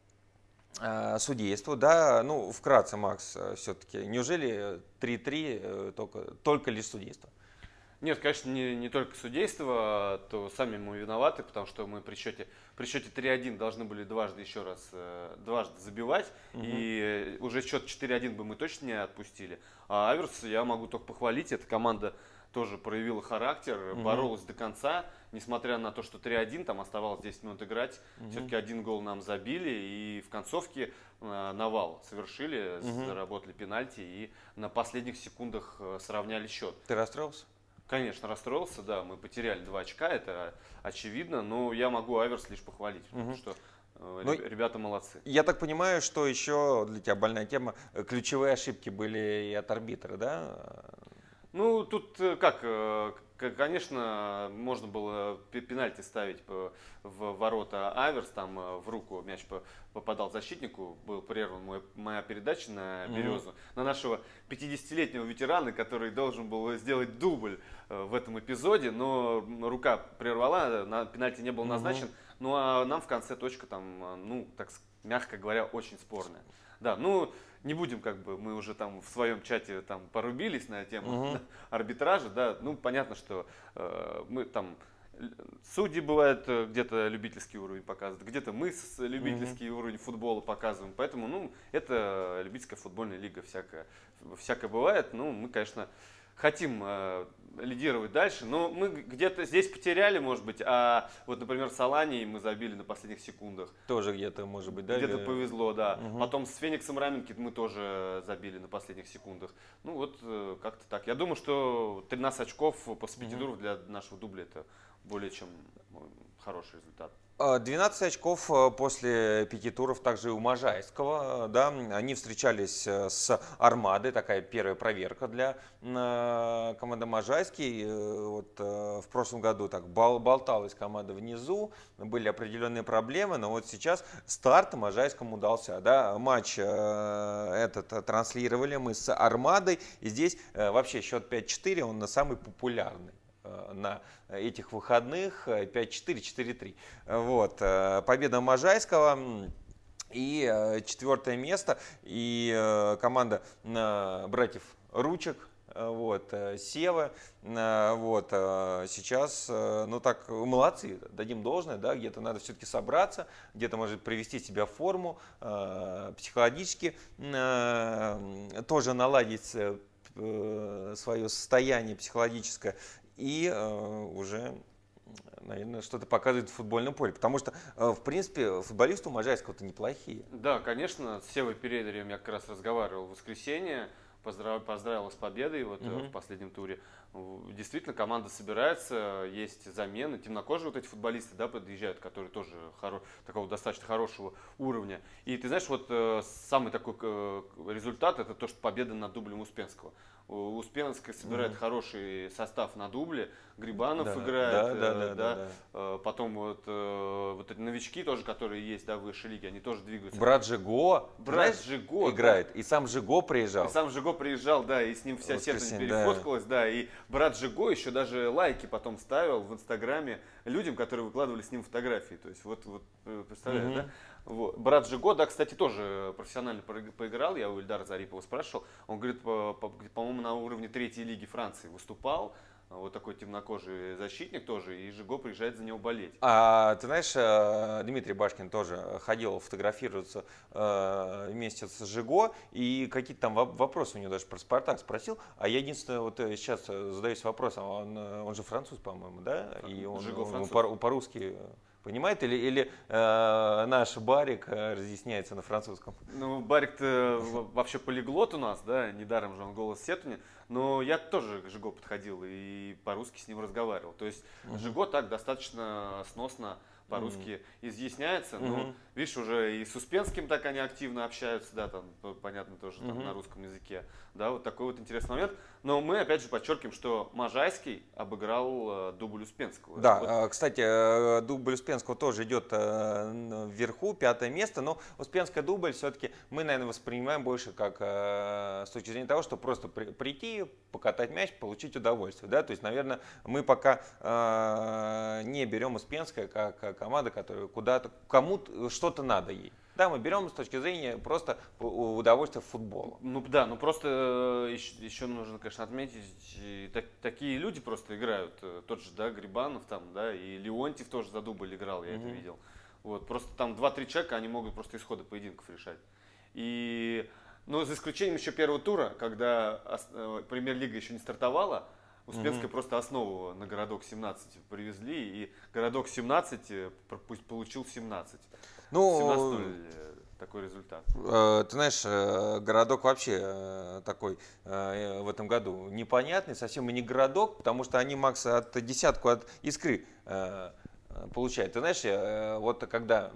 э, судейству, да? Ну, вкратце, Макс, все-таки, неужели три-три э, только, только лишь судейство? Нет, конечно, не, не только судейство, то сами мы виноваты, потому что мы при счете, при счете три-один должны были дважды еще раз, э, дважды забивать, Мгм. и уже счет четыре-один бы мы точно не отпустили. А Аверс, я могу только похвалить, эта команда тоже проявила характер, Мгм. боролась до конца, несмотря на то, что три-один, там оставалось десять минут играть, Мгм. все-таки один гол нам забили, и в концовке э, навал совершили, Мгм. заработали пенальти, и на последних секундах э, сравняли счет. Ты расстроился? Конечно, расстроился, да, мы потеряли два очка, это очевидно, но я могу Аверс лишь похвалить, потому Мгм. что э, Ну, реб- ребята молодцы. Я так понимаю, что еще для тебя больная тема, э, ключевые ошибки были и от арбитра, да? Ну, тут э, как, э, к- конечно, можно было пе- пенальти ставить по- в ворота Аверс, там э, в руку мяч по- попадал защитнику, был прерван мой- моя передача на Мгм. Березу, на нашего пятидесятилетнего ветерана, который должен был сделать дубль э, в этом эпизоде, но рука прервала, на пенальти не был Мгм. назначен, ну а нам в конце точка там, э, ну, так с- мягко говоря, очень спорная. Да, ну, не будем, как бы, мы уже там в своем чате там порубились на тему Мгм. арбитража, да, ну, понятно, что э, мы там, л- судьи бывают э, где-то любительский уровень показывают, где-то мы с- любительский уровень футбола показываем, поэтому, ну, это любительская футбольная лига, всякое, всякое бывает, ну, мы, конечно, хотим э, лидировать дальше, но мы где-то здесь потеряли, может быть, а вот, например, с Аланией мы забили на последних секундах. Тоже где-то, может быть, да? Где-то э, повезло, да. Мгм. Потом с Фениксом Раменки мы тоже забили на последних секундах. Ну вот э, как-то так. Я думаю, что тринадцать очков после пяти Мгм. туров для нашего дубля это более чем э, хороший результат. А, двенадцать очков э, после пяти туров также и у Можайского, да, они встречались э, с Армадой, такая первая проверка для э, команды Можайский. Э, Вот э, в прошлом году так бол- болталась команда внизу, были определенные проблемы, но вот сейчас старт Можайскому удался, да, матч э, этот э, транслировали мы с Армадой, и здесь э, вообще счет пять-четыре, он самый популярный э, на этих выходных, э, пять-четыре, четыре-три. Вот, э, победа Можайского м, и э, четвертое место, и э, команда э, братьев Ручек, э, вот, э, Сева, э, вот, э, сейчас, э, ну так, молодцы, дадим должное, да, где-то надо все-таки собраться, где-то, может, привести себя в форму, э, психологически э, тоже наладить э, э, свое состояние психологическое и э, уже, наверное, что-то показывает в футбольном поле. Потому что, э, в принципе, футболисты у Можайского-то неплохие. Да, конечно, с Севой Передерем я как раз разговаривал в воскресенье, поздрав- поздравил с победой вот, э, Мгм. в последнем туре. В- Действительно, команда собирается, есть замены, темнокожие вот эти футболисты, да, подъезжают, которые тоже хоро- такого достаточно хорошего уровня. И ты знаешь, вот э, самый такой э, результат это то, что победа над дублем Успенского. У- Успенская собирает Мгм. хороший состав на дубле, Грибанов Да, играет, да, э, да, да, да, да. Э, потом вот, э, вот эти новички тоже, которые есть, да, в высшей лиге, они тоже двигаются. Брат Жиго, ты Брат знаешь, Жиго, играет, и сам Жиго приезжал. и сам Жиго приезжал, да, и с ним вся сеть Воскресенье, да. перефоткалась, да, и брат Жиго еще даже лайки потом ставил в Инстаграме людям, которые выкладывали с ним фотографии. То есть вот, вот э, представляешь, Мгм. да? Вот. Брат Жиго, да, кстати, тоже профессионально проиг- поиграл, я у Ильдара Зарипова спрашивал, он говорит, по- по- по-моему, на уровне третьей лиги Франции выступал, вот такой темнокожий защитник тоже, и Жиго приезжает за него болеть. А ты знаешь, э, Дмитрий Башкин тоже ходил фотографироваться э, вместе с Жиго, и какие-то там воп- вопросы у него даже про Спартак спросил. А я единственное, вот э, сейчас э, задаюсь вопросом, он, э, он же француз, по-моему, да? И он, Жиго он француз. по- по-русски понимает, или, или э, наш Барик э, разъясняется на французском? Ну, Барик-то в- вообще полиглот у нас, да, недаром же он голос Сетуни, но я тоже к Жиго подходил и по-русски с ним разговаривал. То есть Мгм. Жиго так достаточно сносно по-русски Mm-hmm. изъясняется. Mm-hmm. Ну, видишь, уже и с Успенским так они активно общаются, да, там, понятно, тоже там, Mm-hmm. на русском языке. Да, вот такой вот интересный момент. Но мы, опять же, подчеркиваем, что Можайский обыграл э, дубль Успенского. Да, вот. Кстати, э, дубль Успенского тоже идет э, вверху, пятое место, но Успенская дубль все-таки мы, наверное, воспринимаем больше как э, с точки зрения того, что просто при, прийти, покатать мяч, получить удовольствие. Да? То есть, наверное, мы пока э, не берем Успенское как, как команда, которая куда-то, кому-то что-то надо ей. Да, мы берем с точки зрения просто удовольствия в футбол. Ну да, ну просто еще, еще нужно, конечно, отметить, так, такие люди просто играют. Тот же, да, Грибанов там, да, и Леонтьев тоже за дубль играл, я mm-hmm. это видел. Вот, просто там два-три человека, они могут просто исходы поединков решать. И, ну, за исключением еще первого тура, когда премьер-лига еще не стартовала, Успенская mm-hmm. просто основу на городок семнадцать привезли, и городок семнадцать получил семнадцать. Ну, семнадцать ноль такой результат. Ты знаешь, городок вообще такой в этом году непонятный, совсем и не городок, потому что они, Макс, от десятку от Искры получают. Ты знаешь, вот когда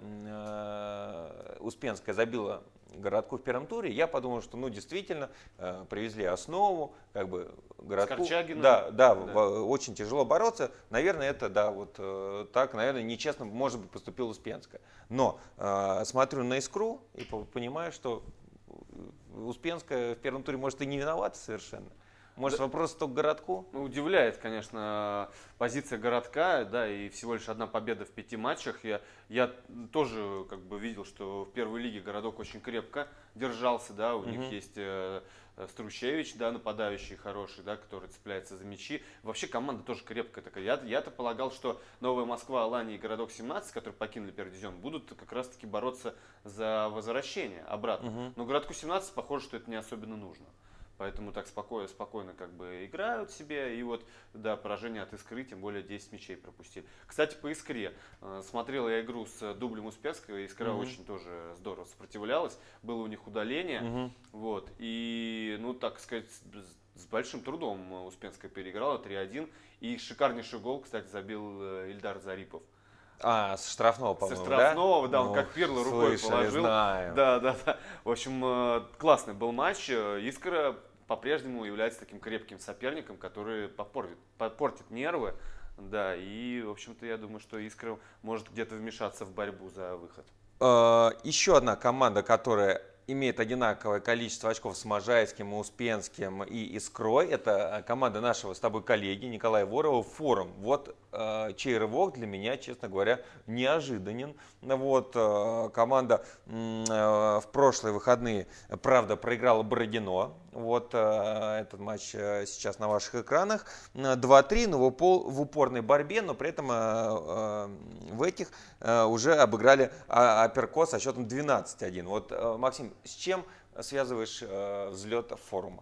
Успенская забила городку в первом туре, я подумал, что, ну, действительно, э, привезли основу, как бы, городку. Да, да, да. В, очень тяжело бороться. Наверное, это, да, вот э, так, наверное, нечестно, может быть, поступила Успенская. Но э, смотрю на Искру и понимаю, что Успенская в первом туре, может, и не виновата совершенно. Может, да. Вопрос только к городку? Ну, удивляет, конечно, позиция городка, да, и всего лишь одна победа в пяти матчах. Я, я тоже как бы видел, что в первой лиге городок очень крепко держался, да, у uh-huh. них есть э, Стручевич, да, нападающий хороший, да, который цепляется за мячи. Вообще команда тоже крепкая такая. Я, я-то полагал, что Новая Москва, Алания и городок семнадцать, которые покинули первый дивизион, будут как раз-таки бороться за возвращение обратно. Uh-huh. Но городку семнадцать похоже, что это не особенно нужно. Поэтому так спокойно, спокойно как бы играют себе. И вот, да, поражение от Искры, тем более десять мячей пропустили. Кстати, по Искре. Смотрел я игру с дублем Успенского. Искра mm-hmm. очень тоже здорово сопротивлялась. Было у них удаление. Mm-hmm. Вот. И, ну, так сказать, с большим трудом Успенская переиграла три один. И шикарнейший гол, кстати, забил Ильдар Зарипов. А, с штрафного, по-моему, Со штрафного, да, да, он ну, как перло рукой слышали, положил. Знаю. Да, да, да. В общем, классный был матч. Искра по-прежнему является таким крепким соперником, который попортит, попортит нервы. Да, и, в общем-то, я думаю, что Искра может где-то вмешаться в борьбу за выход. Еще одна команда, которая имеет одинаковое количество очков с Можайским, Успенским и Искрой. Это команда нашего с тобой коллеги Николая Ворова, Форум. Вот э, чей рывок для меня, честно говоря, неожиданен. Вот, э, команда э, в прошлые выходные, правда, проиграла Бородино. Вот э, этот матч э, сейчас на ваших экранах. два-три, но в, упор, в упорной борьбе, но при этом э, э, в этих э, уже обыграли Апперко со счетом двенадцать один. Вот, э, Максим, с чем связываешь э, взлет Форума?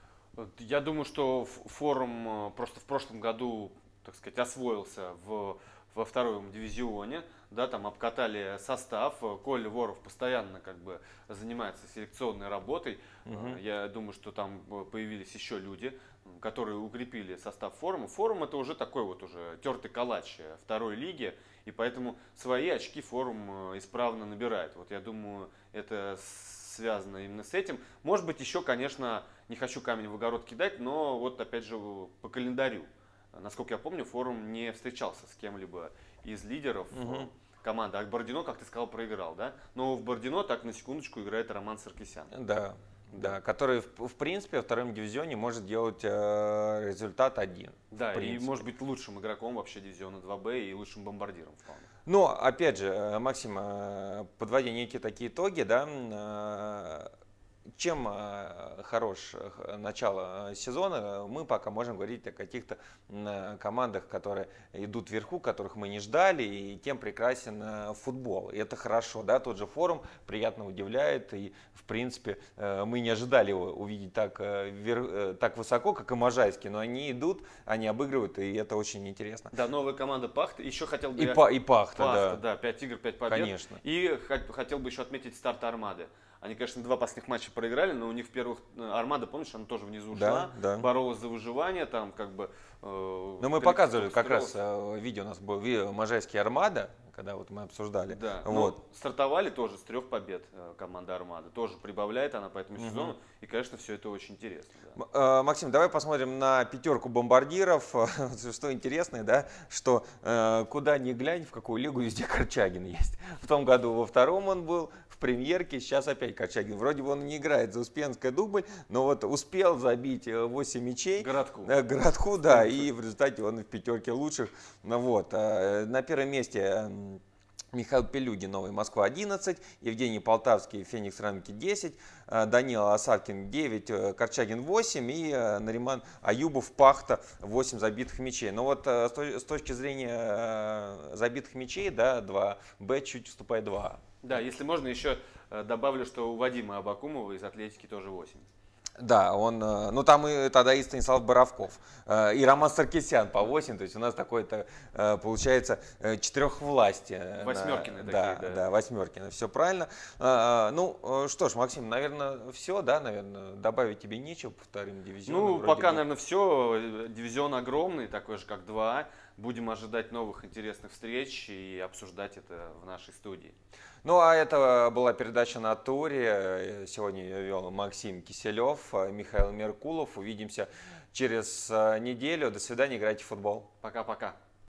Я думаю, что Форум просто в прошлом году, так сказать, освоился в, во втором дивизионе. Да, там обкатали состав. Коля Воров постоянно как бы занимается селекционной работой. Угу. Я думаю, что там появились еще люди, которые укрепили состав Форума. Форум — это уже такой вот уже тертый калач второй лиги, и поэтому свои очки Форум исправно набирает. Вот я думаю, это связано именно с этим. Может быть, еще, конечно, не хочу камень в огород кидать, но вот опять же по календарю. Насколько я помню, Форум не встречался с кем-либо из лидеров угу. команды. А Бородино, как ты сказал, проиграл, да? Но в Бородино так на секундочку играет Роман Саркисян. Да, да, который в, в принципе во втором дивизионе может делать э, результат один. Да, и может быть лучшим игроком вообще дивизиона два бэ и лучшим бомбардиром вполне. Но опять же, Максим, подводя некие такие итоги, да, чем хорош начало сезона, мы пока можем говорить о каких-то командах, которые идут вверху, которых мы не ждали, и тем прекрасен футбол. И это хорошо, да, тот же Форум приятно удивляет, и в принципе мы не ожидали его увидеть так, так высоко, как и Можайский, но они идут, они обыгрывают, и это очень интересно. Да, новая команда Пахта, еще хотел бы... И, я... па, и Пахта, Пахта, да. да, пять игр, пять побед. Конечно. И хотел бы еще отметить старт Армады. Они, конечно, два последних матча проиграли, но у них в первых Армада, помнишь, она тоже внизу ушла, да, да. боролась за выживание, там как бы... Э, но мы показывали как раз э, видео у нас было, Можайский Армада, когда вот мы обсуждали. Да, вот. Но стартовали тоже с трех побед э, команда Армада. Тоже прибавляет она по этому Мгм. сезону. И, конечно, все это очень интересно. Да. М, э, Максим, давай посмотрим на пятерку бомбардиров. Что интересно, да, что э, куда ни глянь, в какую лигу, везде Корчагин есть. В том году во втором он был, в премьерке, сейчас опять Корчагин. Вроде бы он не играет за Успенское дубль, но вот успел забить э, восемь мячей. Городку. Э, Городку, да, и в результате он в пятерке лучших. Ну вот, э, на первом месте м, Михаил Пелюгин, Новый Москва одиннадцать, Евгений Полтавский, Феникс Рамки десять, э, Данил Осадкин девять, э, Корчагин восемь и э, Нариман Аюбов Пахта восемь забитых мячей. Но вот э, с той- с точки зрения э, забитых мячей, да, два бэ чуть уступает два а. Да, если можно, еще э, добавлю, что у Вадима Абакумова из Атлетики тоже восемь. Да, он, э, ну там и тогда и Станислав Боровков, э, и Роман Саркисян по восемь, то есть у нас такое-то, э, получается, э, четырехвластие. Восьмеркины На- такие, да. да. Да, восьмеркины, все правильно. А, а, Ну, э, что ж, Максим, наверное, все, да, наверное, добавить тебе нечего по вторым дивизионам. Ну, вроде пока, бы. наверное, все. Дивизион огромный, такой же, как два а. Будем ожидать новых интересных встреч и обсуждать это в нашей студии. Ну, а это была передача «На туре». Сегодня ее вел Максим Киселев, Михаил Меркулов. Увидимся через э, неделю. До свидания, играйте в футбол. Пока-пока.